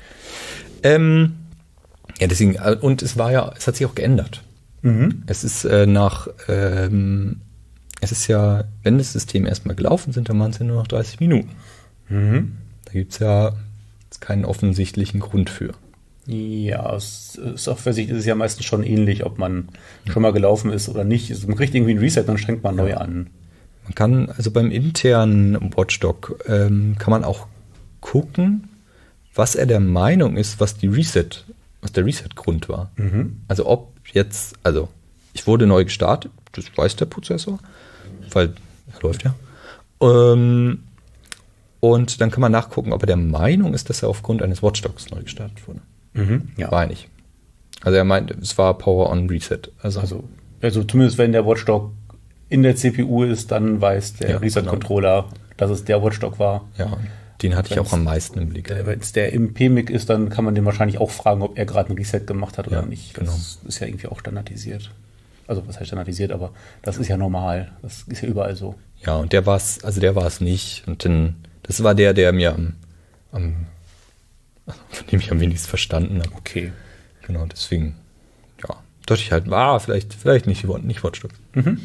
Ähm, ja, deswegen, äh, und es war ja, es hat sich auch geändert. Mhm. Es ist äh, nach, ähm, es ist ja, wenn das System erstmal gelaufen sind, dann waren es ja nur noch dreißig Minuten. Mhm. Da gibt es ja jetzt keinen offensichtlichen Grund für. Ja, es ist auch für sich ist es ja meistens schon ähnlich, ob man schon mal gelaufen ist oder nicht. Also man kriegt irgendwie ein Reset, dann strengt man neu an. Man kann, also beim internen Watchdog ähm, kann man auch gucken, was er der Meinung ist, was die Reset, was der Reset-Grund war. Mhm. Also ob jetzt, also ich wurde neu gestartet, das weiß der Prozessor, weil er läuft ja. Ähm, und dann kann man nachgucken, ob er der Meinung ist, dass er aufgrund eines Watchdogs neu gestartet wurde. Mhm. Ja. War er nicht. Also er meint, es war Power on Reset. Also, Also, also zumindest wenn der Watchdog in der C P U ist, dann weiß der Ja, Reset-Controller, dass es der Watchdog war. ja, den hatte ich Wenn's- auch am meisten im Blick. Wenn es der im P M I C ist, dann kann man den wahrscheinlich auch fragen, ob er gerade ein Reset gemacht hat oder Ja, nicht. genau. Das ist ja irgendwie auch standardisiert. Also was heißt standardisiert, aber das ist ja normal. Das ist ja überall so. Ja, und der war es, also der war es nicht. Und dann, das war der, der mir am, am von dem ich am wenigsten verstanden habe. Okay. Genau, deswegen, ja, dachte ich halt, ah, vielleicht, vielleicht nicht, nicht Watchdog. Mhm.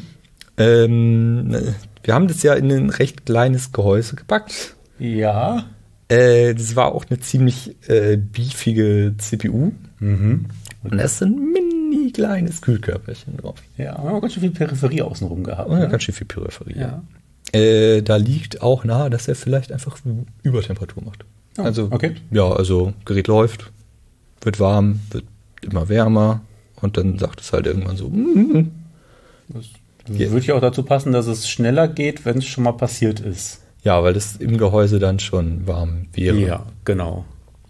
Ähm, wir haben das ja in ein recht kleines Gehäuse gepackt. Ja. Äh, das war auch eine ziemlich äh, beefige C P U. Mhm. Und da ist ein mini kleines Kühlkörperchen drauf. Ja, wir haben ganz schön viel Peripherie außenrum gehabt. Und ne? ganz schön viel Peripherie. Ja. Äh, da liegt auch nahe, dass er vielleicht einfach Übertemperatur macht. Oh, also, okay. ja, also Gerät läuft, wird warm, wird immer wärmer und dann sagt es halt irgendwann so, mm, Das Ja. würde ja auch dazu passen, dass es schneller geht, wenn es schon mal passiert ist. ja, weil das im Gehäuse dann schon warm wäre. Ja, genau.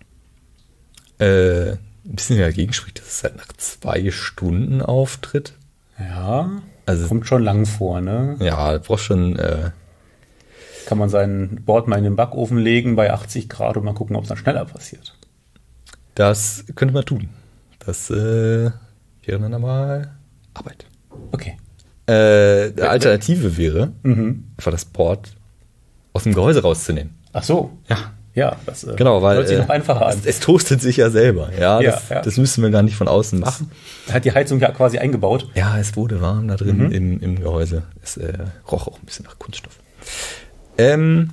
Äh, ein bisschen dagegen spricht, dass es halt nach zwei Stunden auftritt. Ja, Also, kommt schon lang vor, ne? ja, braucht schon, äh, Kann man sein Board mal in den Backofen legen bei achtzig Grad und mal gucken, ob es dann schneller passiert. das könnte man tun. Das äh, wäre dann aber Arbeit. Okay. Äh, die Alternative wäre, Mhm. einfach das Board aus dem Gehäuse rauszunehmen. Ach so. Ja, Ja, das äh, genau, weil hört sich äh, noch einfacher an. es, es toastet sich ja selber. Ja, Ja, das, ja. das müssen wir gar nicht von außen machen. Er hat die Heizung ja quasi eingebaut. Ja, es wurde warm da drin Mhm. im, im Gehäuse. Es äh, roch auch ein bisschen nach Kunststoff. Ähm,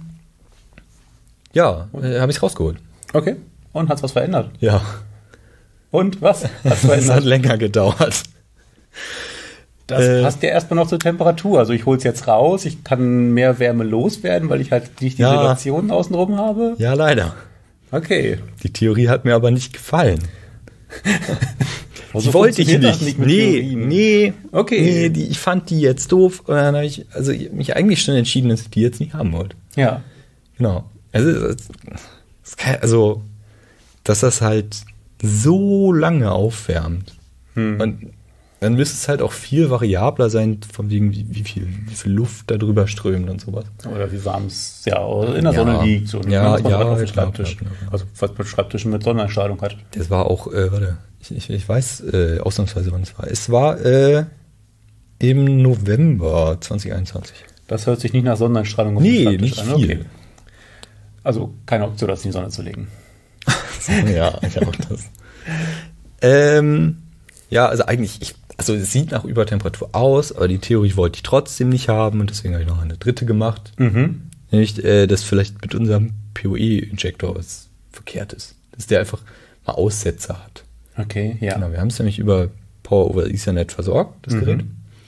ja, äh, habe ich rausgeholt. Okay. Und hat's was verändert? Ja, Und was? Hat's es hat verändert? länger gedauert. Das äh, passt ja erstmal noch zur Temperatur. Also ich hole es jetzt raus, ich kann mehr Wärme loswerden, weil ich halt nicht die Ja. Relationen außenrum habe. Ja, leider. Okay. Die Theorie hat mir aber nicht gefallen. Also Die wollte ich funktioniert das nicht. mit nee, Theorien. nee. Okay. Nee, die, ich fand die jetzt doof. Und dann habe ich also mich eigentlich schon entschieden, dass ich die jetzt nicht haben wollte. Ja. Genau. Also, es- es kann- also dass das halt so lange aufwärmt. Hm. Und dann müsste es halt auch viel variabler sein, von wegen, wie, wie, viel, wie viel Luft da drüber strömt und sowas. Oder wie warm es ja in der Ja. Sonne liegt. Und Ja, was man ja, auf dem klar, Schreibtisch. klar, klar. Also was man Schreibtischen mit Sonneneinstrahlung hat. Das war auch, äh, warte, ich, ich, ich weiß äh, ausnahmsweise, wann es war. Es war äh, im November zwanzig einundzwanzig. Das hört sich nicht nach Sonneneinstrahlung auf dem Nee, Schreibtisch nicht an. viel. Okay. Also keine Option, das in die Sonne zu legen. Ja, ich auch das. ähm, ja, also eigentlich, ich, also es sieht nach Übertemperatur aus, aber die Theorie wollte ich trotzdem nicht haben und deswegen habe ich noch eine dritte gemacht. Mhm. Nämlich, äh, dass vielleicht mit unserem P O E-Injektor was verkehrt ist. Dass der einfach mal Aussetzer hat. Okay, ja. Genau, wir haben es nämlich über Power over Ethernet versorgt, das Mhm. Gerät.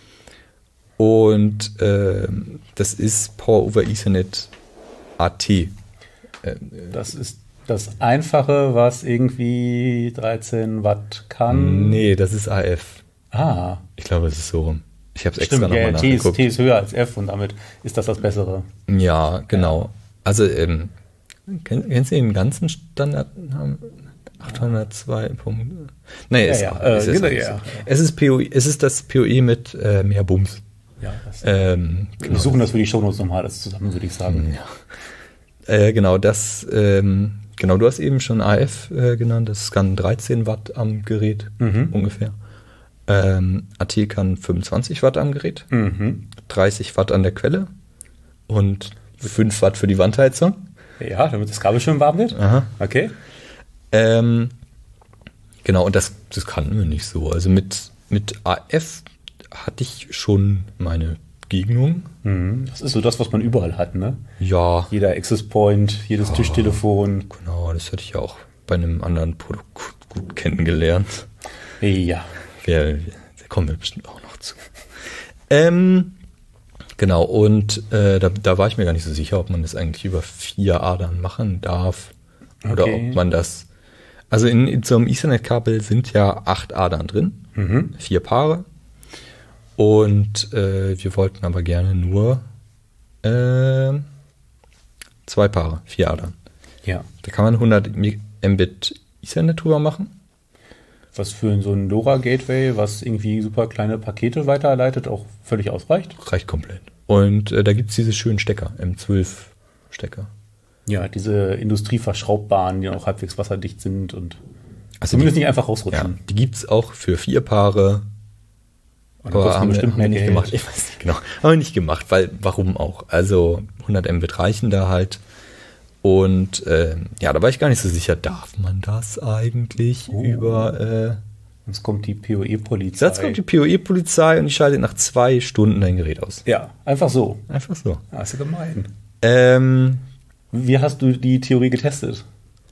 Und ähm, das ist Power over Ethernet A T. Äh, Das ist das Einfache, was irgendwie dreizehn Watt kann. nee, das ist A F. Ah, Ich glaube, es ist so rum. Ich habe es extra stimmt. nochmal Ja, T ist, nachgeguckt. T ist höher als F und damit ist das das Bessere. Ja, genau. Also, ähm, kenn, kennst du den ganzen Standardnamen? achthundertzwei Punkt. Nee, Ja, ist, ja, ist äh, es genau, nicht ja. so. Es ist P O E, es ist das P O E mit äh, mehr Bums. Ja, das, Ähm, wir suchen das für die Shownotes nochmal alles zusammen, würde ich sagen. Äh, genau, das, ähm, genau, du hast eben schon A F äh, genannt, das kann dreizehn Watt am Gerät Mhm. ungefähr. Ähm, A T kann fünfundzwanzig Watt am Gerät, Mhm. dreißig Watt an der Quelle und fünf Watt für die Wandheizung. Ja, damit das Kabel schön warm wird. Aha. Okay. Ähm, genau, und das, das kannten wir nicht so. Also mit, mit A F hatte ich schon meine Begegnung. Mhm. Das ist so das, was man überall hat, ne? Ja, Jeder Access Point, jedes Ja. Tischtelefon. genau, das hatte ich ja auch bei einem anderen Produkt gut, gut kennengelernt. Ja. Wir, da kommen wir bestimmt auch noch zu. Ähm, genau, und äh, da, da war ich mir gar nicht so sicher, ob man das eigentlich über vier Adern machen darf. Oder Okay. ob man das. Also in, in so einem Ethernet-Kabel sind ja acht Adern drin, Mhm. vier Paare. Und äh, wir wollten aber gerne nur äh, zwei Paare, vier Adern. Ja. Da kann man hundert Mbit Ethernet drüber machen. Was für so ein LoRa-Gateway, was irgendwie super kleine Pakete weiterleitet, auch völlig ausreicht. Reicht komplett. Und äh, da gibt es diese schönen Stecker, M zwölf Stecker. Ja, diese industrieverschraubbaren, die auch halbwegs wasserdicht sind und Also zumindest die, nicht einfach ja, rausrutschen. die gibt es auch für vier Paare. Und dann kosten haben wir, bestimmt haben wir mehr nicht Geld. gemacht. Ich weiß nicht genau. Haben wir nicht gemacht, weil warum auch? Also hundert Mbit reichen da halt. Und äh, ja, da war ich gar nicht so sicher, darf man das eigentlich Oh. über... Äh, Jetzt kommt die P O E-Polizei. Jetzt kommt die P O E-Polizei und die schaltet nach zwei Stunden dein Gerät aus. Ja, einfach so. Einfach so. Das ist ja gemein. Ähm, Wie hast du die Theorie getestet?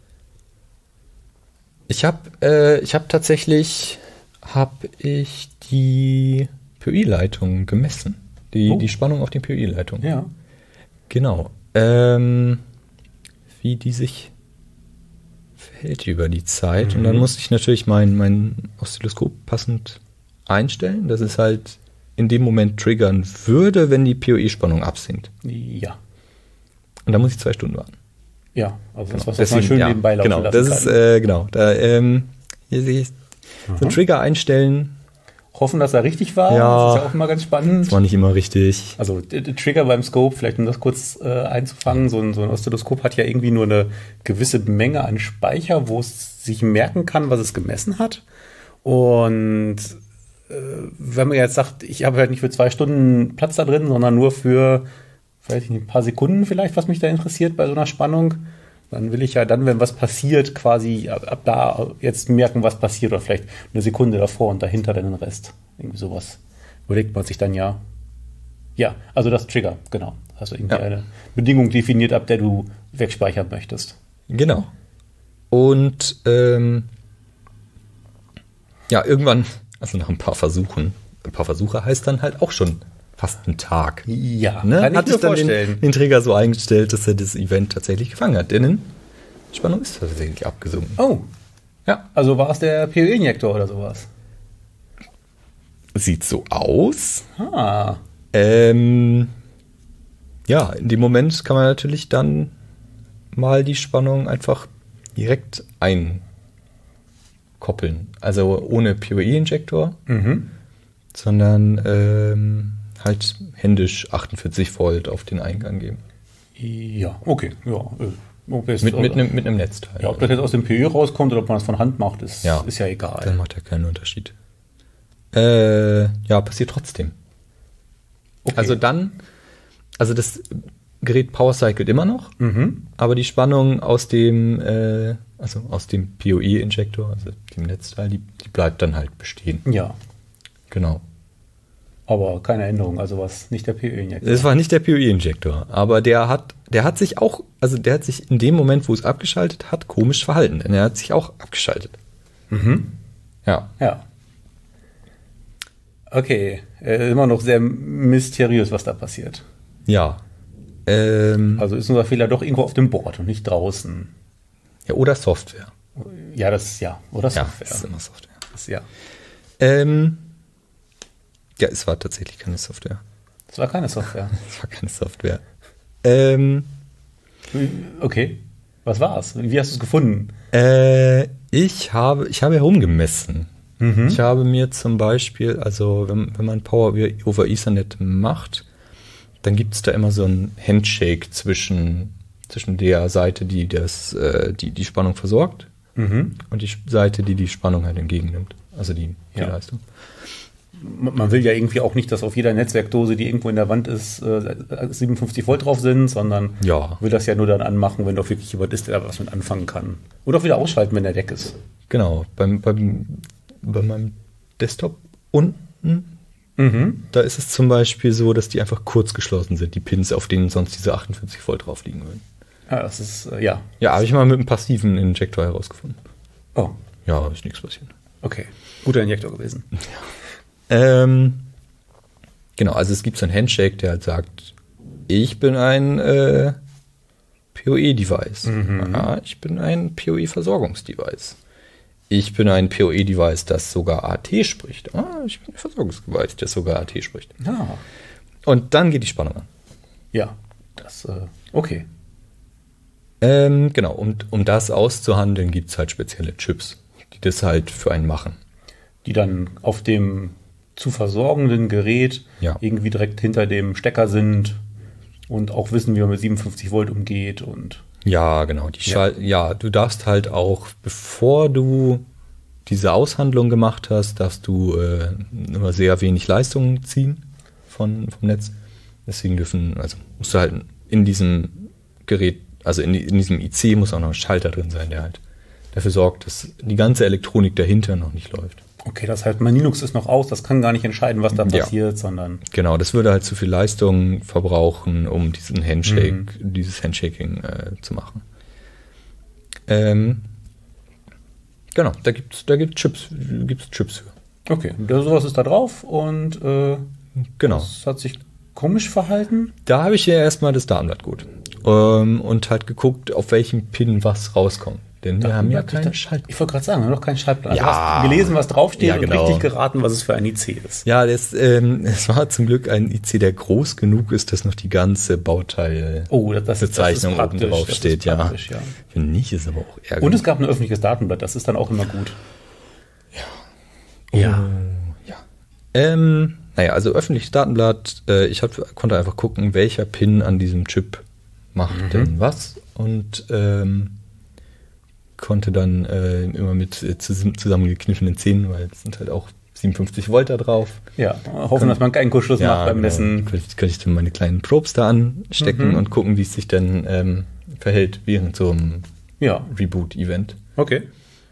ich habe äh, ich hab tatsächlich hab ich die P O E-Leitung gemessen. Die, Oh. die Spannung auf den P O E-Leitung. Ja. Genau. Ähm, wie die sich verhält über die Zeit. Mhm. Und dann musste ich natürlich mein, mein Oszilloskop passend einstellen, dass es halt in dem Moment triggern würde, wenn die P O E-Spannung absinkt. Ja. Und dann muss ich zwei Stunden warten. Ja, also das, was Deswegen, man schön ja, nebenbei laufen genau, lassen das kann. ist, äh, genau. Da, ähm, hier sehe ich so einen Mhm. Trigger einstellen. Hoffen, dass er richtig war. Ja. Das ist ja auch immer ganz spannend. Das war nicht immer richtig. Also der der Trigger beim Scope, vielleicht um das kurz äh, einzufangen, so ein, so ein Oszilloskop hat ja irgendwie nur eine gewisse Menge an Speicher, wo es sich merken kann, was es gemessen hat. Und äh, wenn man jetzt sagt, ich habe halt nicht für zwei Stunden Platz da drin, sondern nur für weiß ich nicht, ein paar Sekunden vielleicht, was mich da interessiert bei so einer Spannung, dann will ich ja dann, wenn was passiert, quasi ab, ab da jetzt merken, was passiert, oder vielleicht eine Sekunde davor und dahinter dann den Rest. Irgendwie sowas. Überlegt man sich dann ja. Ja, also das Trigger, genau. Also irgendwie Ja. eine Bedingung definiert, ab der du wegspeichern möchtest. Genau. Und ähm, ja, irgendwann, also nach ein paar Versuchen, ein paar Versuche heißt dann halt auch schon fast ein Tag. Ja, Ne? kann ich Hat mir sich dann vorstellen. den, den Trigger so eingestellt, dass er das Event tatsächlich gefangen hat. Denn die Spannung ist tatsächlich abgesunken. Oh, Ja. also war es der P O E-Injektor oder sowas? Sieht so aus. Ah, Ähm, ja, in dem Moment kann man natürlich dann mal die Spannung einfach direkt einkoppeln. Also ohne P O E-Injektor. mhm. sondern ähm, halt händisch achtundvierzig Volt auf den Eingang geben. Ja, okay. Ja, mit, mit, einem, mit einem Netzteil. Ja, ob das jetzt aus dem P O I rauskommt oder ob man das von Hand macht, ist ja, ist ja egal. Dann macht ja keinen Unterschied. Äh, ja, passiert trotzdem. Okay. Also dann, also das Gerät powercycelt immer noch, mhm. aber die Spannung aus dem, äh, also aus dem P O I-Injektor, also dem Netzteil, die, die bleibt dann halt bestehen. Ja. Genau. Aber keine Änderung, also was nicht der P O I-Injektor. Das war nicht der P O I-Injektor, aber der hat, der hat sich auch, also der hat sich in dem Moment, wo es abgeschaltet hat, komisch verhalten, denn er hat sich auch abgeschaltet. Mhm. Ja. Ja. Okay, äh, immer noch sehr mysteriös, was da passiert. Ja. Ähm, also ist unser Fehler doch irgendwo auf dem Board und nicht draußen. Ja, oder Software. Ja, das ist ja, oder Software. Ja, das ist immer Software. Das ist, ja. Ähm, ja, es war tatsächlich keine Software. Es war keine Software. Es war keine Software. Ähm, okay, was war's? Wie hast du es gefunden? Äh, ich habe, ich habe herumgemessen. Mhm. Ich habe mir zum Beispiel, also wenn, wenn man Power over Ethernet macht, dann gibt es da immer so einen Handshake zwischen, zwischen der Seite, die das, äh, die, die Spannung versorgt, mhm. und die Seite, die die Spannung halt entgegennimmt. Also die, die ja. Leistung. Man will ja irgendwie auch nicht, dass auf jeder Netzwerkdose, die irgendwo in der Wand ist, siebenundfünfzig Volt drauf sind, sondern ja. will das ja nur dann anmachen, wenn doch wirklich jemand ist, der was mit anfangen kann. Oder auch wieder ausschalten, wenn der weg ist. Genau, beim, beim, bei meinem Desktop unten, mhm. da ist es zum Beispiel so, dass die einfach kurz geschlossen sind, die Pins, auf denen sonst diese achtundvierzig Volt drauf liegen würden. Ja, das ist, äh, ja. Ja, habe ich mal mit einem passiven Injektor herausgefunden. Oh. Ja, ist nichts passiert. Okay, guter Injektor gewesen. Ja. Ähm, genau, also es gibt so einen Handshake, der halt sagt, ich bin ein äh, P O E-Device. Mhm. Ja, ich bin ein P O E-Versorgungsdevice. Ich bin ein P O E-Device, das sogar A T spricht. Ah, ich bin ein Versorgungsdevice, das sogar A T spricht. Ah. Und dann geht die Spannung an. Ja, das, äh, okay. Ähm, genau, um, um das auszuhandeln, gibt es halt spezielle Chips, die das halt für einen machen. Die dann auf dem zu versorgenden Gerät ja. irgendwie direkt hinter dem Stecker sind und auch wissen, wie man mit siebenundfünfzig Volt umgeht. Und ja, genau. Die Schall- ja. ja, du darfst halt auch, bevor du diese Aushandlung gemacht hast, darfst du äh, nur sehr wenig Leistung ziehen von, vom Netz. Deswegen dürfen, also musst du halt in diesem Gerät, also in, in diesem I C muss auch noch ein Schalter drin sein, der halt dafür sorgt, dass die ganze Elektronik dahinter noch nicht läuft. Okay, das heißt, mein Linux ist noch aus, das kann gar nicht entscheiden, was da passiert, ja. sondern... Genau, das würde halt zu viel Leistung verbrauchen, um diesen Handshake, mhm. dieses Handshaking äh, zu machen. Ähm, genau, da gibt's, da gibt's Chips, gibt's Chips für. Okay, sowas ist da drauf und äh, genau. das hat sich komisch verhalten. Da habe ich ja erstmal das Datenblatt gut ähm, und halt geguckt, auf welchem Pin was rauskommt. Denn wir da haben ja keinen Schaltplan. Ich wollte gerade sagen, wir haben noch keinen Schaltplan. Ja. Also hast gelesen, was draufsteht, ja, genau. und richtig geraten, was es für ein I C ist. Ja, das, ähm, es war zum Glück ein I C, der groß genug ist, dass noch die ganze Bauteil oh, das, das, Bezeichnung das ist oben drauf steht. Ja. ja. Wenn nicht, ist aber auch ärgerlich. Und es gab ein öffentliches Datenblatt, das ist dann auch immer gut. Ja. Ja. Oh, ja. Ähm, naja, also öffentliches Datenblatt. Äh, ich hab, konnte einfach gucken, welcher Pin an diesem Chip macht mhm. denn was. Und ähm, konnte dann äh, immer mit äh, zusammengekniffenen Zähnen, weil es sind halt auch siebenundfünfzig Volt da drauf. Ja, hoffen, Kann, dass man keinen Kurzschluss ja, macht beim genau. Messen. Könnte, könnte ich dann meine kleinen Probes da anstecken mhm. und gucken, wie es sich dann ähm, verhält während so einem ja. Reboot-Event. Okay.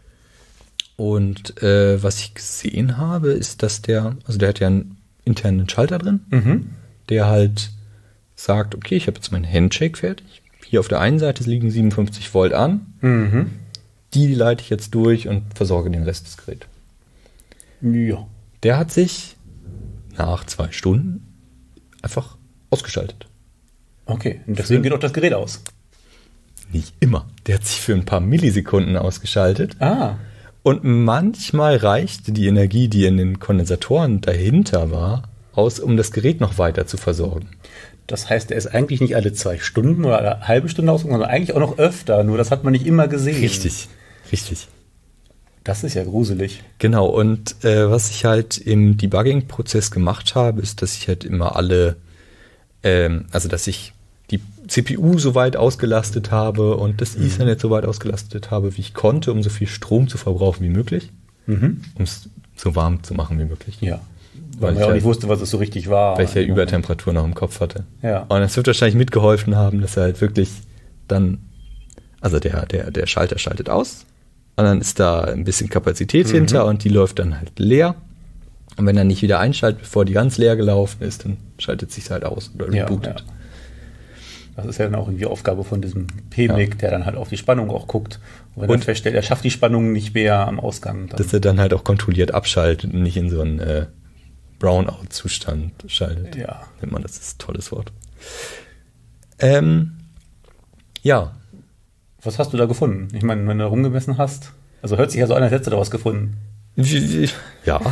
Und äh, was ich gesehen habe, ist, dass der, also der hat ja einen internen Schalter drin, mhm. der halt sagt, okay, ich habe jetzt meinen Handshake fertig. Hier auf der einen Seite liegen siebenundfünfzig Volt an. Mhm. Die leite ich jetzt durch und versorge den Rest des Geräts. Ja. Der hat sich nach zwei Stunden einfach ausgeschaltet. Okay, und deswegen geht auch das Gerät aus. Nicht immer. Der hat sich für ein paar Millisekunden ausgeschaltet. Ah. Und manchmal reichte die Energie, die in den Kondensatoren dahinter war, aus, um das Gerät noch weiter zu versorgen. Das heißt, er ist eigentlich nicht alle zwei Stunden oder eine halbe Stunde ausgegangen, sondern eigentlich auch noch öfter. Nur das hat man nicht immer gesehen. Richtig, richtig. Das ist ja gruselig. Genau, und äh, was ich halt im Debugging-Prozess gemacht habe, ist, dass ich halt immer alle, ähm, also dass ich die C P U so weit ausgelastet habe und das mhm. Ethernet so weit ausgelastet habe, wie ich konnte, um so viel Strom zu verbrauchen wie möglich, mhm. um es so warm zu machen wie möglich. Ja, weil, weil man ja auch nicht wusste, was es so richtig war. Weil ich ja Übertemperatur noch im Kopf hatte. Ja. Und es wird wahrscheinlich mitgeholfen haben, dass er halt wirklich dann, also der, der, der Schalter schaltet aus. Und dann ist da ein bisschen Kapazität mhm. hinter und die läuft dann halt leer. Und wenn er nicht wieder einschaltet, bevor die ganz leer gelaufen ist, dann schaltet sich halt aus oder rebootet. Ja, ja. Das ist ja dann auch irgendwie Aufgabe von diesem P M I C, ja. der dann halt auf die Spannung auch guckt. Und wenn er feststellt, er schafft die Spannung nicht mehr am Ausgang. Dann dass er dann halt auch kontrolliert abschaltet und nicht in so einen äh, Brownout-Zustand schaltet. Ja. Nennt man, das ist ein tolles Wort. Ähm, ja. Was hast du da gefunden? Ich meine, wenn du rumgemessen hast, also hört sich ja so an, als hättest du da was gefunden. Ja.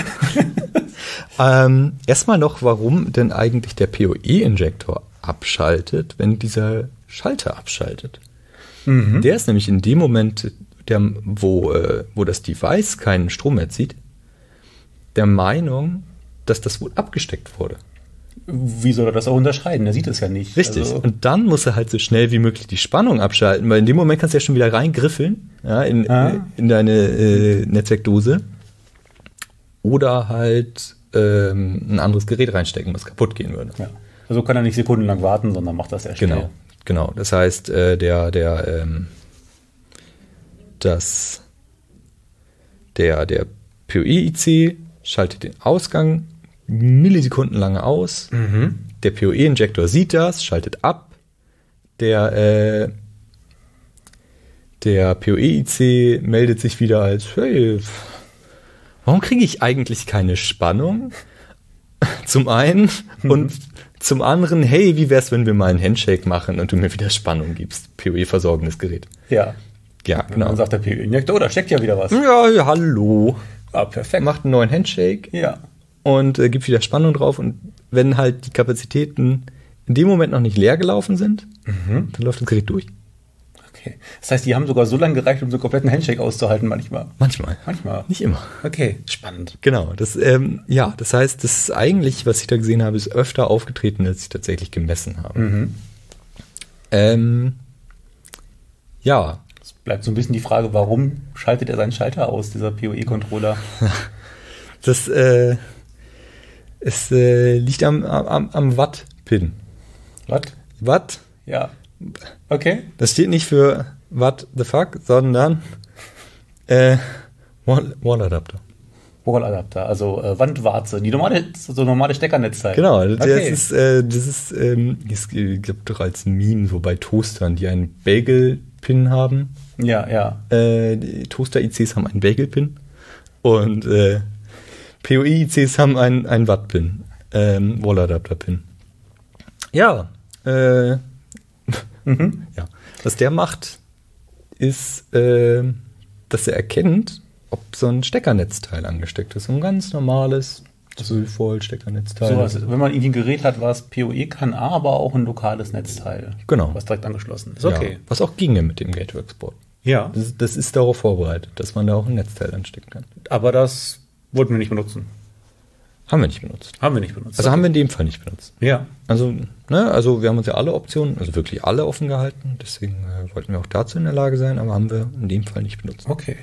ähm, erstmal noch, warum denn eigentlich der P O E-Injektor abschaltet, wenn dieser Schalter abschaltet. Mhm. Der ist nämlich in dem Moment, der, wo, äh, wo das Device keinen Strom mehr zieht, der Meinung, dass das wohl abgesteckt wurde. Wie soll er das auch unterscheiden? Er sieht es ja nicht. Richtig. Also und dann muss er halt so schnell wie möglich die Spannung abschalten, weil in dem Moment kannst du ja schon wieder reingriffeln, ja, in, ah. in deine äh, Netzwerkdose oder halt ähm, ein anderes Gerät reinstecken, was kaputt gehen würde. Ja. Also kann er nicht sekundenlang warten, sondern macht das sehr schnell. Genau, genau. Das heißt, äh, der, der, ähm, das, der, der P O E-I C schaltet den Ausgang millisekundenlang aus. Mhm. Der P O E-Injektor sieht das, schaltet ab. Der, äh, der P O E-I C meldet sich wieder als, hey, warum kriege ich eigentlich keine Spannung? Zum einen mhm. und zum anderen, hey, wie wär's, wenn wir mal einen Handshake machen und du mir wieder Spannung gibst? P O E-versorgendes Gerät. Ja. Ja, und genau. Dann sagt der P O E-Injektor, oh, da steckt ja wieder was. Ja, ja, hallo. Ah, perfekt. Macht einen neuen Handshake. Ja. Und äh, gibt wieder Spannung drauf. Und wenn halt die Kapazitäten in dem Moment noch nicht leer gelaufen sind, mhm. dann läuft das Gerät durch. Okay. Das heißt, die haben sogar so lange gereicht, um so einen kompletten Handshake auszuhalten manchmal. Manchmal. Manchmal. Nicht immer. Okay, spannend. Genau. Das, ähm, ja, das heißt, das ist eigentlich, was ich da gesehen habe, ist öfter aufgetreten, als ich tatsächlich gemessen habe. Mhm. Ähm, ja. Es bleibt so ein bisschen die Frage, warum schaltet er seinen Schalter aus, dieser P O E-Controller? Das äh, es, äh, liegt am, am, am Watt-Pin. Watt? Watt? Ja. Okay. Das steht nicht für What the fuck, sondern äh, Wall, Wall-Adapter. Wall-Adapter, also äh, Wandwarze, die normale, so normale Steckernetzteil. Genau, okay. das ist, äh, das ist, ähm, es gibt doch als Meme so bei Toastern, die einen Bagel-Pin haben. Ja, ja. Äh, die Toaster-I Cs haben einen Bagel-Pin und äh, P O E-I Cs haben einen, einen Watt-Pin, ähm, Wall-Adapter-Pin. Ja, äh, mhm. ja. Was der macht, ist, äh, dass er erkennt, ob so ein Steckernetzteil angesteckt ist. So ein ganz normales zwölf Volt Steckernetzteil. So was, wenn man irgendwie ein Gerät hat, was P O E kann, aber auch ein lokales Netzteil. Genau. Was direkt angeschlossen ist. Okay. Ja, was auch ginge mit dem Gateway-Export. Ja. Das, das ist darauf vorbereitet, dass man da auch ein Netzteil anstecken kann. Aber das wollten wir nicht benutzen. Haben wir nicht benutzt. Haben wir nicht benutzt. Also okay. Haben wir in dem Fall nicht benutzt. Ja. Also, ne, also wir haben uns ja alle Optionen, also wirklich alle offen gehalten. Deswegen äh, wollten wir auch dazu in der Lage sein, aber haben wir in dem Fall nicht benutzt. Okay.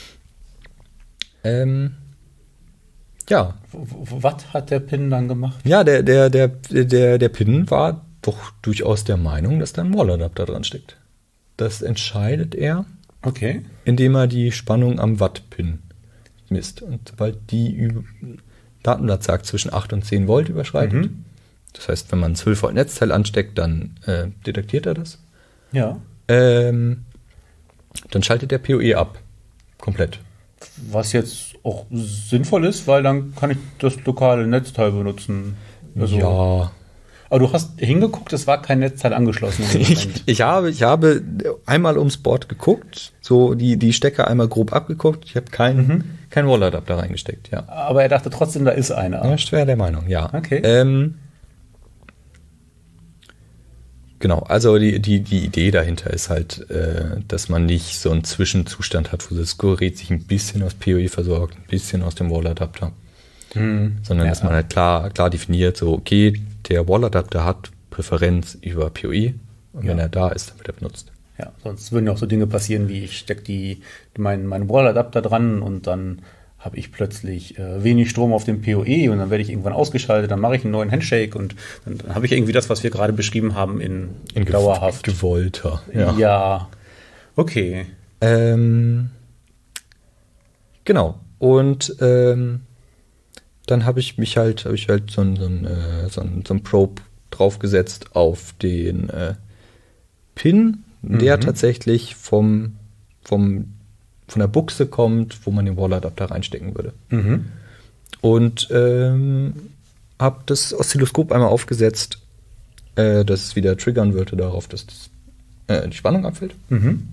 Ähm, ja. Was hat der Pin dann gemacht? Ja, der, der, der, der, der Pin war doch durchaus der Meinung, dass da ein Wall-Adapter dran steckt. Das entscheidet er, okay, indem er die Spannung am Watt-Pin misst. Und sobald die über Datenblatt sagt, zwischen acht und zehn Volt überschreitet, mhm. das heißt, wenn man ein zwölf Volt Netzteil ansteckt, dann äh, detektiert er das. Ja. Ähm, dann schaltet der P O E ab. Komplett. Was jetzt auch sinnvoll ist, weil dann kann ich das lokale Netzteil benutzen. Also, ja. Aber du hast hingeguckt, es war kein Netzteil angeschlossen. ich, ich, habe, ich habe einmal ums Board geguckt, so die, die Stecker einmal grob abgeguckt. Ich habe keinen mhm. kein Wall-Adapter reingesteckt, ja. Aber er dachte trotzdem, da ist einer. Ja, schwer der Meinung, ja. Okay. Ähm, Genau, also die, die, die Idee dahinter ist halt, äh, dass man nicht so einen Zwischenzustand hat, wo das Gerät sich ein bisschen aus P O E versorgt, ein bisschen aus dem Wall-Adapter. Hm. Sondern ja, dass man halt klar, klar definiert, so okay, der Wall-Adapter hat Präferenz über P O E und ja. wenn er da ist, dann wird er benutzt. Ja, sonst würden ja auch so Dinge passieren, wie ich stecke die, meinen, meinen Wall-Adapter dran und dann habe ich plötzlich äh, wenig Strom auf dem P O E und dann werde ich irgendwann ausgeschaltet, dann mache ich einen neuen Handshake und dann, dann habe ich irgendwie das, was wir gerade beschrieben haben, in, in dauerhaft. Gewollter. Ja. ja. Okay. Ähm, genau. Und ähm, dann habe ich mich halt, habe ich halt so ein, so ein, äh, so ein, so ein Probe draufgesetzt auf den äh, Pin, der mhm. tatsächlich vom, vom von der Buchse kommt, wo man den Wall-Adapter reinstecken würde. Mhm. Und ähm, habe das Oszilloskop einmal aufgesetzt, äh, dass es wieder triggern würde darauf, dass das, äh, die Spannung abfällt. Mhm.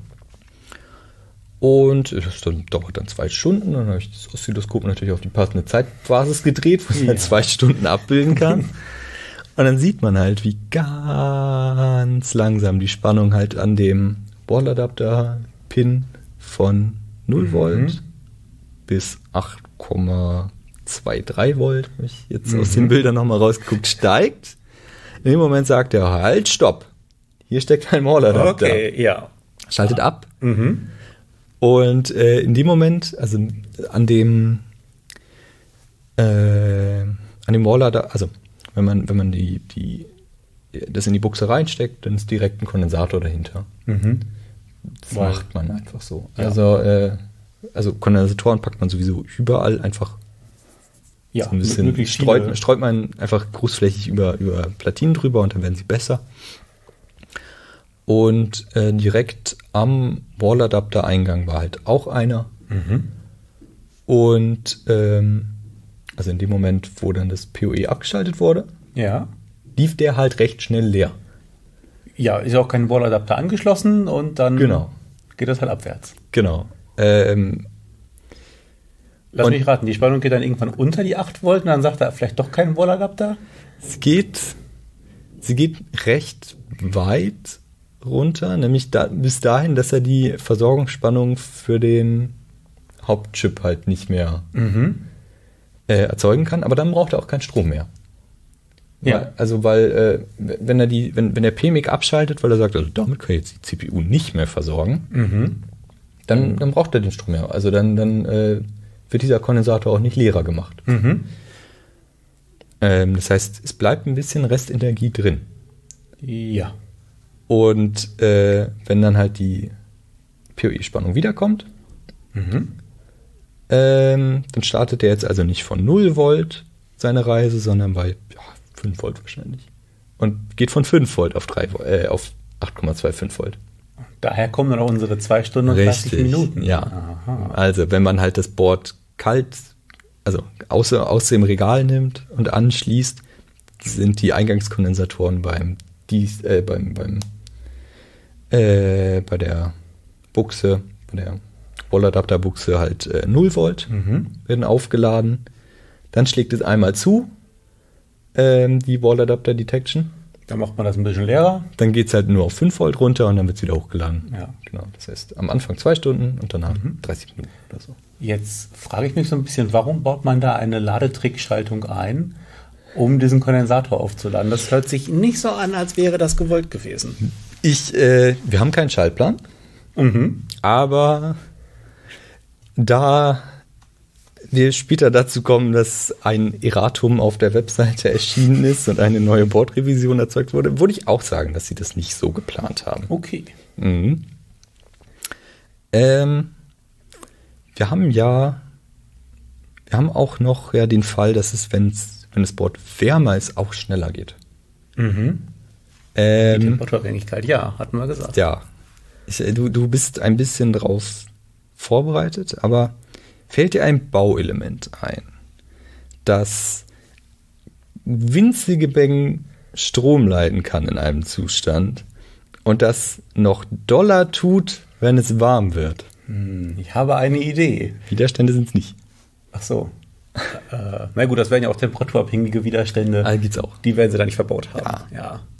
Und das dann, dauert dann zwei Stunden. Dann habe ich das Oszilloskop natürlich auf die passende Zeitbasis gedreht, wo es ja. halt zwei Stunden abbilden kann. Und dann sieht man halt, wie ganz langsam die Spannung halt an dem Wall-Adapter-Pin von null mhm. Volt bis acht Komma drei Volt, habe ich jetzt mhm. aus den Bildern nochmal rausgeguckt, steigt. In dem Moment sagt er, halt, stopp. Hier steckt ein Wall-Adapter. Okay, ja. Schaltet ab. Mhm. Und äh, in dem Moment, also an dem äh, an dem Wall-Adapter, also wenn man, wenn man die, die das in die Buchse reinsteckt, dann ist direkt ein Kondensator dahinter. Mhm. Das Weil, macht man einfach so. Ja. Also, äh, also Kondensatoren packt man sowieso überall einfach ja, so ein bisschen, streut, streut man einfach großflächig über, über Platinen drüber und dann werden sie besser. Und äh, direkt am Wall-Adapter-Eingang war halt auch einer. Mhm. Und ähm, also in dem Moment, wo dann das P O E abgeschaltet wurde, ja. lief der halt recht schnell leer. Ja, ist auch kein Wall-Adapter angeschlossen und dann genau. geht das halt abwärts. Genau. Ähm, Lass mich raten, die Spannung geht dann irgendwann unter die acht Volt und dann sagt er vielleicht doch kein Wall-Adapter? Es geht, sie geht recht weit runter, nämlich da, bis dahin, dass er die Versorgungsspannung für den Hauptchip halt nicht mehr mhm. äh, erzeugen kann, aber dann braucht er auch keinen Strom mehr. Ja. Weil, also weil, äh, wenn er die, wenn, wenn der P M I C abschaltet, weil er sagt, also damit kann ich jetzt die C P U nicht mehr versorgen, mhm. dann, dann braucht er den Strom mehr. Also dann, dann äh, wird dieser Kondensator auch nicht leerer gemacht. Mhm. Ähm, das heißt, es bleibt ein bisschen Restenergie drin. Ja. Und äh, wenn dann halt die P O E-Spannung wiederkommt, mhm. ähm, dann startet er jetzt also nicht von null Volt seine Reise, sondern bei ja, fünf Volt wahrscheinlich. Und geht von fünf Volt auf, drei, äh, auf acht Komma fünfundzwanzig Volt. Daher kommen dann auch unsere zwei Stunden und Richtig, dreißig Minuten. Ja. Aha. Also wenn man halt das Board kalt, also aus, aus dem Regal nimmt und anschließt, sind die Eingangskondensatoren beim, dies, äh, beim, beim äh, bei der Buchse, bei der Wall-Adapter-Buchse halt äh, null Volt, mhm. werden aufgeladen. Dann schlägt es einmal zu, ähm, die Wall-Adapter-Detection. Dann macht man das ein bisschen leerer. Dann geht es halt nur auf fünf Volt runter und dann wird es wieder hochgeladen. Ja. Genau. Das heißt, am Anfang zwei Stunden und danach mhm. dreißig Minuten oder so. Jetzt frage ich mich so ein bisschen, warum baut man da eine Ladetrickschaltung ein, um diesen Kondensator aufzuladen? Das hört sich nicht so an, als wäre das gewollt gewesen. Ich, äh, wir haben keinen Schaltplan, mhm. aber da wir später dazu kommen, dass ein Erratum auf der Webseite erschienen ist und eine neue Bordrevision erzeugt wurde, würde ich auch sagen, dass sie das nicht so geplant haben. Okay. Mhm. Ähm, wir haben ja, wir haben auch noch ja den Fall, dass es, wenn's, wenn das Board wärmer ist, auch schneller geht. Mhm. Ähm, Die Temperaturabhängigkeit, ja, hatten wir gesagt. Ja. Ich, du, du bist ein bisschen drauf vorbereitet, aber fällt dir ein Bauelement ein, das winzige Mengen Strom leiten kann in einem Zustand und das noch doller tut, wenn es warm wird? Hm, ich habe eine Idee. Widerstände sind es nicht. Ach so. äh, na gut, das wären ja auch temperaturabhängige Widerstände. Ah, gibt's auch. Die werden sie da nicht verbaut haben. Ja. ja.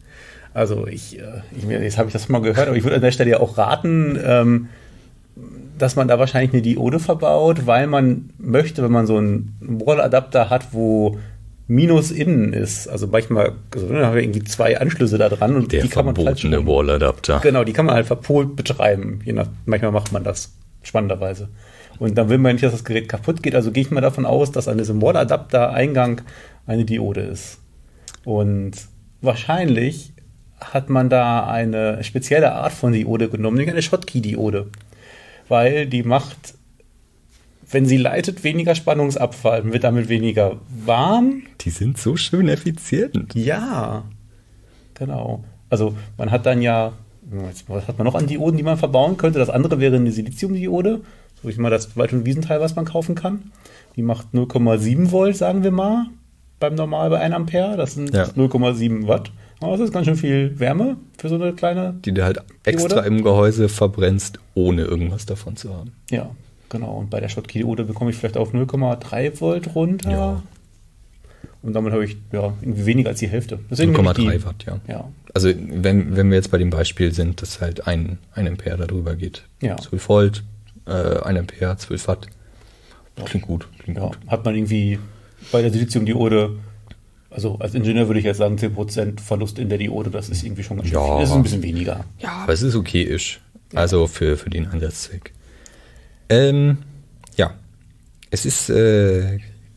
Also ich, ich jetzt habe ich das mal gehört, aber ich würde an der Stelle ja auch raten, ähm, dass man da wahrscheinlich eine Diode verbaut, weil man möchte, wenn man so einen Wall-Adapter hat, wo Minus innen ist, also manchmal, also dann haben wir irgendwie zwei Anschlüsse da dran und Der die kann man verbotene Wall-Adapter. Genau, die kann man halt verpolt betreiben. Je nach, manchmal macht man das, spannenderweise. Und dann will man nicht, dass das Gerät kaputt geht, also gehe ich mal davon aus, dass an diesem Wall-Adapter-Eingang eine Diode ist. Und wahrscheinlich hat man da eine spezielle Art von Diode genommen, nämlich eine Schottky-Diode. Weil die macht, wenn sie leitet, weniger Spannungsabfall, wird damit weniger warm. Die sind so schön effizient. Ja, genau. Also man hat dann ja, was hat man noch an Dioden, die man verbauen könnte? Das andere wäre eine Siliziumdiode, so ich mal das Wald- und Wiesenteil, was man kaufen kann. Die macht null Komma sieben Volt, sagen wir mal, beim Normal bei ein Ampere. Das sind ja. null Komma sieben Watt. Aber das ist ganz schön viel Wärme für so eine kleine die du halt extra Diode im Gehäuse verbrennst, ohne irgendwas davon zu haben. Ja, genau. Und bei der Schottky-Diode bekomme ich vielleicht auf null Komma drei Volt runter. Ja. Und damit habe ich ja irgendwie weniger als die Hälfte. null Komma drei Watt, ja. ja. Also wenn, wenn wir jetzt bei dem Beispiel sind, dass halt ein, ein Ampere da drüber geht. Ja. zwölf Volt, äh, ein Ampere, zwölf Watt. Klingt gut. Klingt ja. gut. Hat man irgendwie bei der Siliziumdiode, also als Ingenieur würde ich jetzt sagen, zehn Prozent Verlust in der Diode, das ist irgendwie schon ganz schön ja. viel. Das ist ein bisschen weniger. Ja, aber es ist okay-isch. Ja. Also für, für den Einsatzzweck. Ähm, ja. Es ist, äh,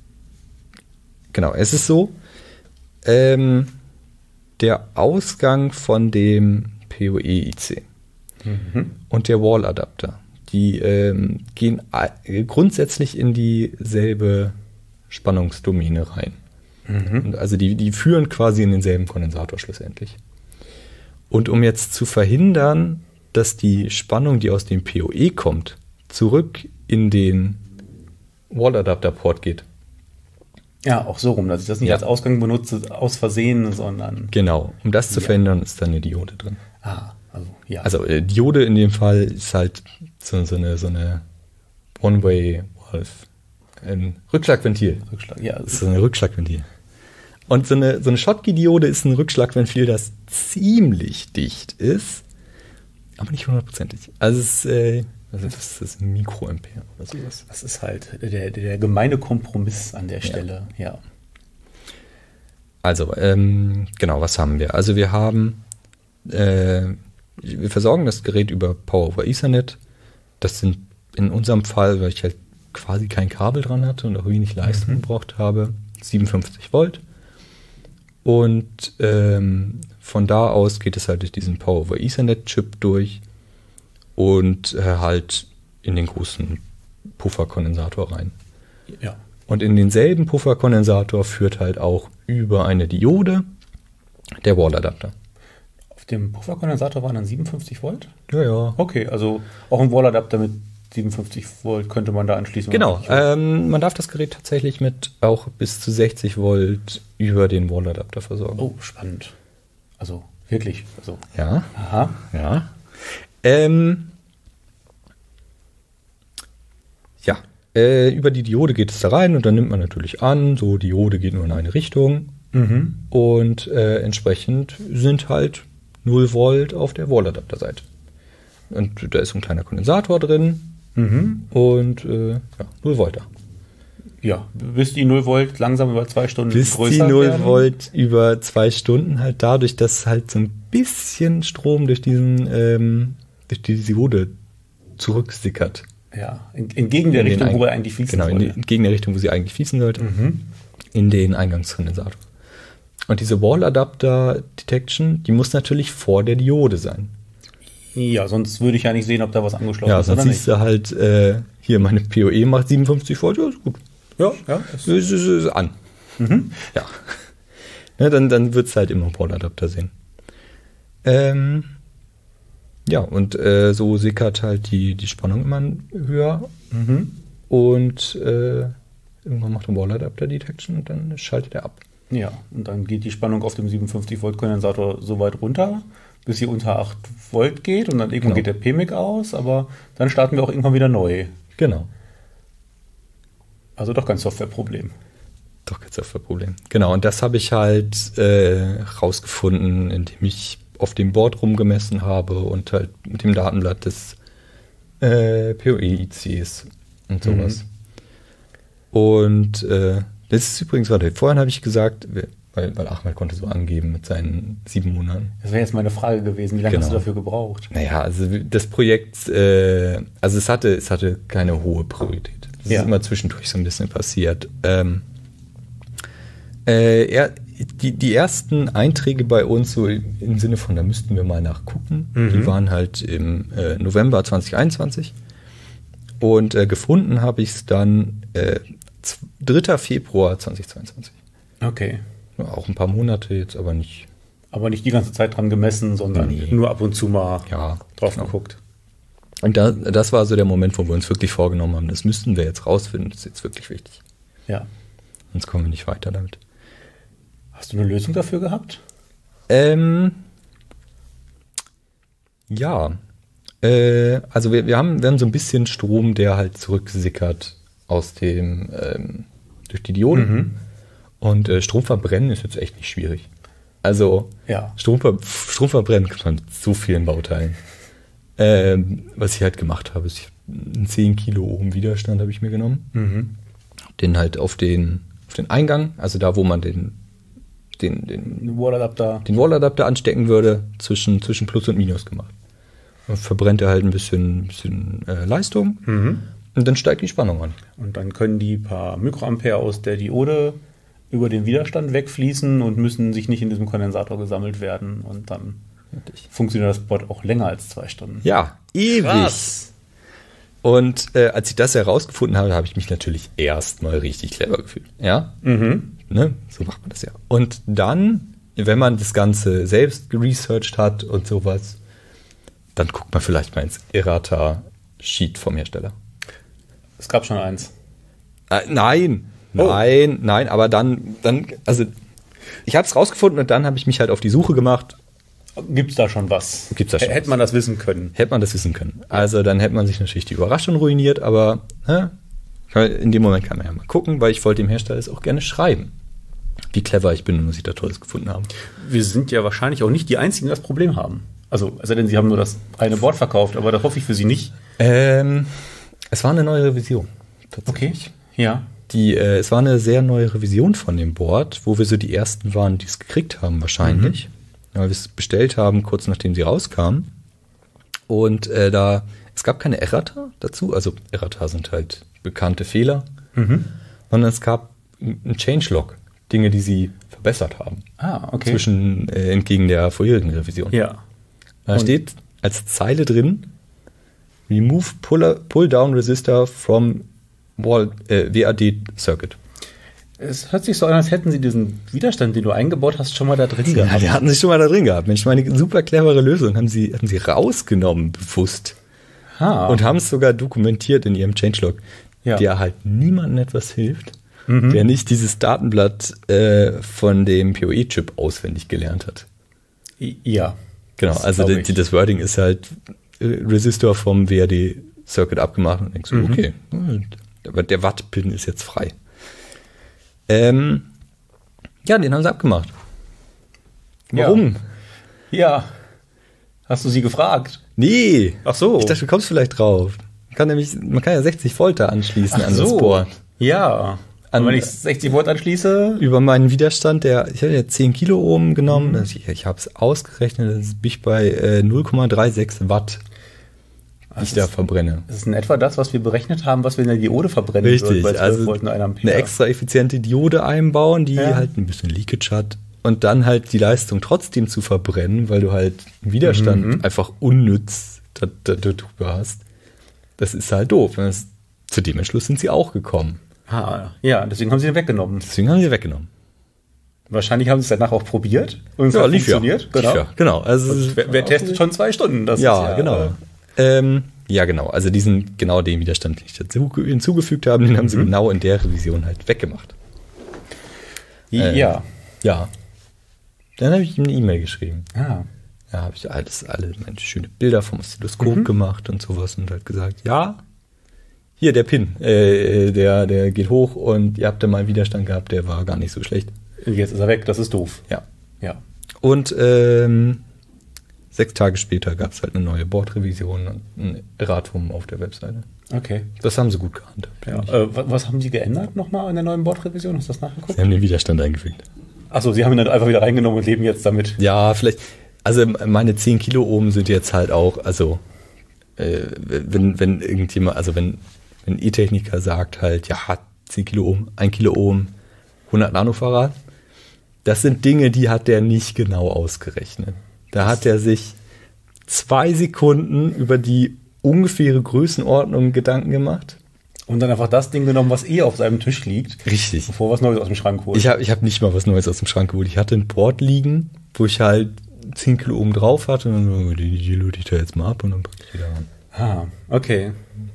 genau, es ist so, ähm, der Ausgang von dem P O E I C mhm. und der Wall-Adapter, die ähm, gehen grundsätzlich in dieselbe Spannungsdomäne rein. Mhm. Also die, die führen quasi in denselben Kondensator schlussendlich. Und um jetzt zu verhindern, dass die Spannung, die aus dem P O E kommt, zurück in den Wall-Adapter-Port geht. Ja, auch so rum, dass ich das nicht ja. als Ausgang benutze, aus Versehen, sondern... Genau, um das zu ja. verhindern, ist da eine Diode drin. Ah, also ja. Also äh, Diode in dem Fall ist halt so, so eine, so eine One-Way-Valve. Ein Rückschlagventil. Rückschlag, ja. Das ist so ein Rückschlagventil. Und so eine, so eine Schottky-Diode ist ein Rückschlagventil, das ziemlich dicht ist, aber nicht hundertprozentig. Also es ist, äh, also das ist Mikroampere oder sowas. Das ist halt der, der gemeine Kompromiss an der Stelle, ja. ja. Also, ähm, genau, was haben wir? Also wir haben, äh, wir versorgen das Gerät über Power over Ethernet. Das sind in unserem Fall, weil ich halt quasi kein Kabel dran hatte und auch wenig Leistung mhm. gebraucht habe, siebenundfünfzig Volt. Und ähm, von da aus geht es halt durch diesen Power over Ethernet Chip durch und äh, halt in den großen Pufferkondensator rein. Ja. Und in denselben Pufferkondensator führt halt auch über eine Diode der Wall-Adapter. Auf dem Pufferkondensator waren dann siebenundfünfzig Volt? Ja, ja. Okay, also auch ein Wall-Adapter mit siebenundfünfzig Volt könnte man da anschließen. Genau, ähm, man darf das Gerät tatsächlich mit auch bis zu sechzig Volt über den Wall-Adapter versorgen. Oh, spannend. Also wirklich. Also. Ja. Aha. Ja. Ähm, ja. Äh, über die Diode geht es da rein und dann nimmt man natürlich an, so Diode geht nur in eine Richtung mhm. und äh, entsprechend sind halt null Volt auf der Wall-Adapter-Seite. Und da ist ein kleiner Kondensator drin. Mhm. Und äh, ja, null Volt da. Ja, bis die null Volt langsam über zwei Stunden bis größer die null werden. Volt über zwei Stunden halt dadurch, dass halt so ein bisschen Strom durch diesen ähm, durch die Diode zurücksickert. Ja, entgegen der Richtung, wo er eigentlich fließen genau, sollte. Genau, entgegen der Richtung, wo sie eigentlich fließen sollte. Mhm. In den Eingangskondensator. Und diese Wall-Adapter-Detection, die muss natürlich vor der Diode sein. Ja, sonst würde ich ja nicht sehen, ob da was angeschlossen ja, ist oder nicht. Ja, sonst siehst du halt, äh, hier, meine P O E macht siebenundfünfzig Volt, ja, ist gut. Ja, ja. Ist, ist, ist, ist an. Mhm. Ja. ja. Dann, dann wird es halt immer Wall-Adapter sehen. Ähm, ja, und äh, so sickert halt die, die Spannung immer höher. Mhm. Und äh, irgendwann macht der Wall-Adapter Detection und dann schaltet er ab. Ja, und dann geht die Spannung auf dem siebenundfünfzig Volt Kondensator so weit runter, bis sie unter acht Volt geht und dann irgendwann genau. geht der P M I C aus, aber dann starten wir auch irgendwann wieder neu. Genau. Also doch kein Softwareproblem. Doch kein Softwareproblem. Genau, und das habe ich halt äh, rausgefunden, indem ich auf dem Board rumgemessen habe und halt mit dem Datenblatt des äh, P O E-I Cs und sowas. Mhm. Und äh, das ist übrigens gerade, vorhin habe ich gesagt, weil, weil Ahmed konnte so angeben mit seinen sieben Monaten. Das wäre jetzt meine Frage gewesen, wie lange Genau. hast du dafür gebraucht? Naja, also das Projekt, äh, also es hatte, es hatte keine hohe Priorität. Es Ja. ist immer zwischendurch so ein bisschen passiert. Ähm, äh, er, die, die ersten Einträge bei uns, so im Sinne von, da müssten wir mal nachgucken, Mhm. die waren halt im äh, November zwanzig einundzwanzig. Und äh, gefunden habe ich es dann äh, dritter Februar zweitausendzweiundzwanzig. Okay. Ja, auch ein paar Monate jetzt, aber nicht. Aber nicht die ganze Zeit dran gemessen, sondern Nee. nur ab und zu mal Ja, drauf genau. geguckt. Und da, das war so der Moment, wo wir uns wirklich vorgenommen haben, das müssten wir jetzt rausfinden, das ist jetzt wirklich wichtig. Ja. Sonst kommen wir nicht weiter damit. Hast du eine Lösung dafür gehabt? Ähm, ja, äh, also wir, wir, haben, wir haben so ein bisschen Strom, der halt zurücksickert aus dem, ähm, durch die Dioden. Mhm. Und äh, Strom verbrennen ist jetzt echt nicht schwierig. Also Ja. Strom, ver Strom verbrennen kann man mit so vielen Bauteilen. Ähm, was ich halt gemacht habe, ist ich einen zehn Kilo Ohm Widerstand habe ich mir genommen. Mhm. Den halt auf den, auf den Eingang, also da, wo man den, den, den, Ein Walladapter. den Walladapter anstecken würde, zwischen, zwischen Plus und Minus gemacht. Dann verbrennt er halt ein bisschen, bisschen äh, Leistung Mhm. und dann steigt die Spannung an. Und dann können die paar Mikroampere aus der Diode über den Widerstand wegfließen und müssen sich nicht in diesem Kondensator gesammelt werden. Und dann funktioniert das Board auch länger als zwei Stunden. Ja, ewig. Krass. Und äh, als ich das herausgefunden habe, habe ich mich natürlich erstmal richtig clever gefühlt. Ja, Mhm. ne? So macht man das ja. Und dann, wenn man das Ganze selbst geresearched hat und sowas, dann guckt man vielleicht mal ins Errata-Sheet vom Hersteller. Es gab schon eins. Äh, nein, Oh. nein, nein, aber dann, dann, also ich habe es rausgefunden und dann habe ich mich halt auf die Suche gemacht. Gibt es da schon was? Gibt's da schon Hätte was? man das wissen können. Hätte man das wissen können. Also dann hätte man sich natürlich die Überraschung ruiniert, aber ne, in dem Moment kann man ja mal gucken, weil ich wollte dem Hersteller das auch gerne schreiben, wie clever ich bin und was ich da Tolles gefunden habe. Wir sind ja wahrscheinlich auch nicht die Einzigen, die das Problem haben. Also, es sei denn, sie haben nur das eine Board verkauft, aber das hoffe ich für sie nicht. Ähm, es war eine neue Revision. Tatsächlich. Ja. Die, äh, es war eine sehr neue Revision von dem Board, wo wir so die ersten waren, die es gekriegt haben wahrscheinlich. Mhm. Weil wir es bestellt haben, kurz nachdem sie rauskamen. Und äh, da, es gab keine Errata dazu, also Errata sind halt bekannte Fehler, Mhm. sondern es gab ein Changelog, Dinge, die sie verbessert haben. Ah, okay. Zwischen, äh, entgegen der vorherigen Revision. Ja. Da Und- steht als Zeile drin, Remove Pull- Pull-Down-Resistor from Wall, äh, W A D Circuit. Es hört sich so an, als hätten sie diesen Widerstand, den du eingebaut hast, schon mal da drin Ja, gehabt. die hatten sich schon mal da drin gehabt. Mensch, meine super clevere Lösung haben sie, haben sie rausgenommen, bewusst. Ah. Und haben es sogar dokumentiert in ihrem Changelog, Ja. der halt niemandem etwas hilft, Mhm. der nicht dieses Datenblatt äh, von dem P O E-Chip auswendig gelernt hat. Ja. Genau, Das also glaub die, ich. das Wording ist halt äh, Resistor vom W A D-Circuit abgemacht und denkst du, Mhm. okay, aber der Watt-Pin ist jetzt frei. Ähm, ja, den haben sie abgemacht. Ja. Warum? Ja. Hast du sie gefragt? Nee. Ach so. Ich dachte, du kommst vielleicht drauf. Man kann nämlich, man kann ja sechzig Volt da anschließen an das Board. Ja. An- Und wenn ich sechzig Volt anschließe, Über meinen Widerstand, der, ich habe ja zehn Kilo Ohm genommen, also ich, ich habe es ausgerechnet, das bin ich bei äh, null Komma sechsunddreißig Watt, die ich Das da ist- verbrenne. das ist in etwa das, was wir berechnet haben, was wir in der Diode verbrennen Richtig, würden bei zwölf also Volt und einem Ampere. eine extra effiziente Diode einbauen, die Ja. halt ein bisschen Leakage hat und dann halt die Leistung trotzdem zu verbrennen, weil du halt einen Widerstand Mhm. einfach einfach unnütz da, da, da drüber hast. Das ist halt doof. Das, zu dem Entschluss sind sie auch gekommen. Ah, ja, deswegen haben sie den weggenommen. Deswegen haben sie weggenommen. Wahrscheinlich haben sie es danach auch probiert und es Ja, hat lief ja. funktioniert. Lief Genau. ja, genau. Also Und wer, wer testet schon zwei Stunden? Das ja, ist genau. Ähm, ja, genau. Also diesen, genau den Widerstand, den ich dazu hinzugefügt habe, den haben sie Mhm. genau in der Revision halt weggemacht. Äh, Ja. Ja. Dann habe ich ihm eine E-Mail geschrieben. Ah. Da habe ich alles, alle meine schöne Bilder vom Oszilloskop Mhm. gemacht und sowas und halt gesagt, ja, hier der Pin, äh, der, der geht hoch und ihr habt da mal einen Widerstand gehabt, der war gar nicht so schlecht. Jetzt ist er weg, das ist doof. Ja. Ja. Und ähm, sechs Tage später gab es halt eine neue Bordrevision und ein Erratum auf der Webseite. Okay. Das haben sie gut gehandhabt. Ja, äh, was, was haben Sie geändert nochmal an der neuen Bordrevision? Hast du das nachgeguckt? Sie haben den Widerstand eingefügt. Achso, Sie haben ihn dann einfach wieder reingenommen und leben jetzt damit. Ja, vielleicht. Also meine zehn Kilo Ohm sind jetzt halt auch, also äh, wenn, wenn irgendjemand, also wenn ein E-Techniker sagt halt, ja, zehn Kilo Ohm, ein Kilo Ohm, hundert Nanofarad, das sind Dinge, die hat der nicht genau ausgerechnet. Da hat er sich zwei Sekunden über die ungefähre Größenordnung Gedanken gemacht. Und dann einfach das Ding genommen, was eh auf seinem Tisch liegt. Richtig. Bevor was Neues aus dem Schrank holt. Ich habe ich hab nicht mal was Neues aus dem Schrank geholt. Ich hatte ein Board liegen, wo ich halt zehn Kilo oben drauf hatte. Und dann so, die, die lute ich da jetzt mal ab und dann packe ich wieder an. Ah, okay.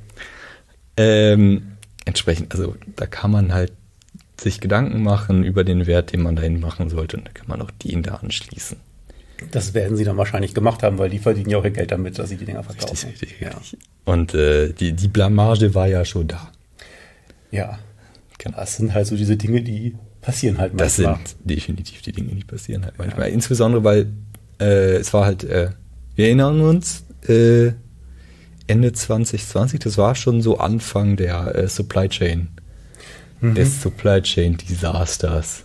Ähm, entsprechend, also da kann man halt sich Gedanken machen über den Wert, den man dahin machen sollte. Und da kann man auch den da anschließen. Das werden sie dann wahrscheinlich gemacht haben, weil die verdienen ja auch ihr Geld damit, dass sie die Dinger verkaufen. Richtig, richtig, ja. richtig. Und äh, die, die Blamage war ja schon da. Ja, genau. Das sind halt so diese Dinge, die passieren halt manchmal. Das sind definitiv die Dinge, die passieren halt manchmal. Ja. Insbesondere, weil äh, es war halt, äh, wir erinnern uns, äh, Ende zwanzig zwanzig, das war schon so Anfang der äh, Supply Chain, mhm. des Supply Chain Disasters.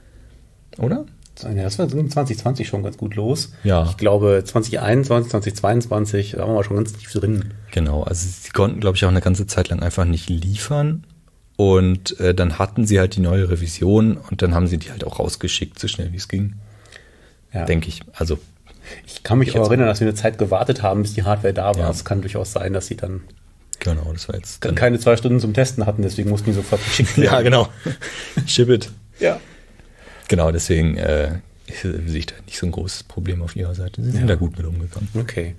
Oder? Ja, das war zwanzig zwanzig schon ganz gut los. Ja. Ich glaube, zwanzig einundzwanzig, zwanzig zweiundzwanzig, da waren wir schon ganz tief drin. Genau, also sie konnten, glaube ich, auch eine ganze Zeit lang einfach nicht liefern. Und äh, dann hatten sie halt die neue Revision und dann haben sie die halt auch rausgeschickt, so schnell wie es ging. Ja. Denke ich. Also ich kann mich ich auch erinnern, dass wir eine Zeit gewartet haben, bis die Hardware da war. Ja. Es kann durchaus sein, dass sie dann genau, das war jetzt dann keine zwei Stunden zum Testen hatten, deswegen mussten die sofort geschickt werden. Ja, genau. Ship it. Ja. Genau, deswegen äh, sehe ich da nicht so ein großes Problem auf ihrer Seite. Sie sind ja. da gut mit umgegangen. Okay.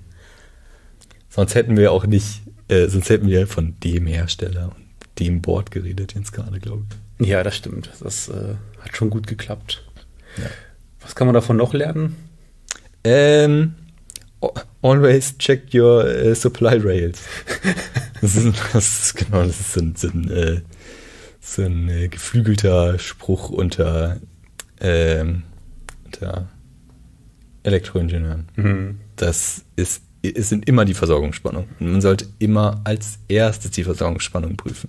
Sonst hätten wir auch nicht, äh, sonst hätten wir von dem Hersteller und dem Board geredet jetzt gerade, glaube ich. Ja, das stimmt. Das äh, hat schon gut geklappt. Ja. Was kann man davon noch lernen? Ähm, always check your uh, supply rails. Das ist, das ist genau, das ist so ein, so ein, äh, so ein äh, geflügelter Spruch unter, ähm, unter Elektroingenieuren. Mhm. Das ist, es sind immer die Versorgungsspannungen. Und man sollte immer als erstes die Versorgungsspannung prüfen.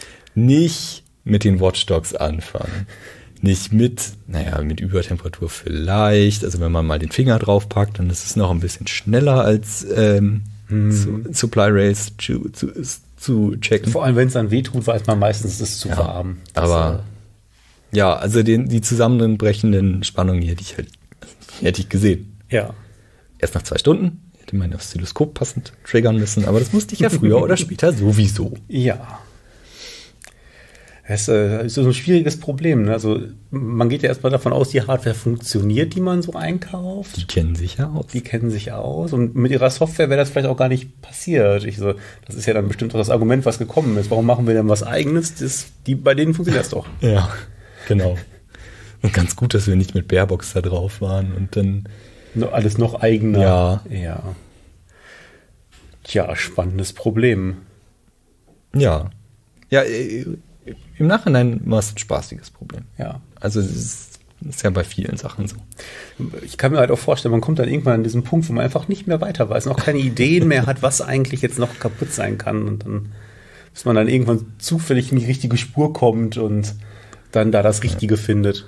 Nicht mit den Watchdogs anfangen. Nicht mit, naja, mit Übertemperatur vielleicht. Also wenn man mal den Finger drauf packt, dann ist es noch ein bisschen schneller als ähm, mhm. zu, Supply Rails zu, zu, zu checken. Vor allem, wenn es dann wehtut, weiß man meistens, es ist zu ja, warm. Das, aber äh, ja, also den, die zusammenbrechenden Spannungen, die hätte ich halt, die hätte ich gesehen. Ja. Erst nach zwei Stunden hätte man das Oszilloskop passend triggern müssen, aber das musste ich ja früher oder später sowieso. Ja. Das ist so ein schwieriges Problem. Also man geht ja erstmal davon aus, die Hardware funktioniert, die man so einkauft. Die kennen sich ja aus. Die kennen sich aus. Und mit ihrer Software wäre das vielleicht auch gar nicht passiert. Ich so, das ist ja dann bestimmt auch das Argument, was gekommen ist. Warum machen wir denn was Eigenes? Das, die, bei denen funktioniert das doch. Ja, genau. Und ganz gut, dass wir nicht mit Barebox da drauf waren und dann alles noch eigener. Ja. Ja. Tja, spannendes Problem. Ja. Ja, im Nachhinein war es ein spaßiges Problem. Ja. Also es ist, ist ja bei vielen Sachen so. Ich kann mir halt auch vorstellen, man kommt dann irgendwann an diesen Punkt, wo man einfach nicht mehr weiter weiß, noch keine Ideen mehr hat, was eigentlich jetzt noch kaputt sein kann. Und dann, bis man dann irgendwann zufällig in die richtige Spur kommt und dann da das Richtige ja. findet.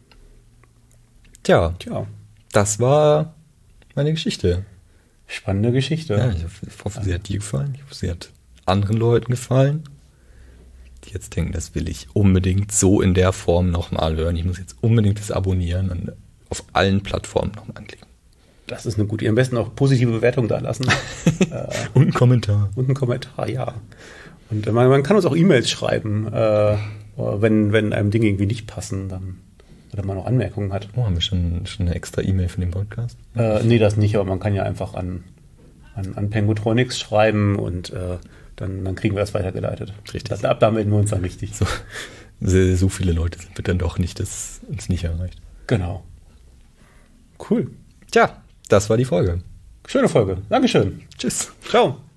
Tja, Tja, das war meine Geschichte. Spannende Geschichte. Ja, ich hoffe, sie hat dir gefallen. Ich hoffe, sie hat anderen Leuten gefallen, die jetzt denken, das will ich unbedingt so in der Form nochmal hören. Ich muss jetzt unbedingt das abonnieren und auf allen Plattformen nochmal anklicken. Das ist eine gute Idee. Am besten auch positive Bewertung da lassen. äh, und einen Kommentar. Und einen Kommentar, ja. Und man, man kann uns auch E-Mails schreiben, äh, wenn, wenn einem Dinge irgendwie nicht passen, dann oder man noch Anmerkungen hat. Oh, haben wir schon, schon eine extra E-Mail für den Podcast? Äh, nee, das nicht, aber man kann ja einfach an, an, an Pengutronics schreiben und äh, dann, dann kriegen wir das weitergeleitet. Richtig. Das, ab da melden wir uns dann richtig. So, so viele Leute sind wir dann doch nicht, dass uns nicht erreicht. Genau. Cool. Tja, das war die Folge. Schöne Folge. Dankeschön. Tschüss. Ciao.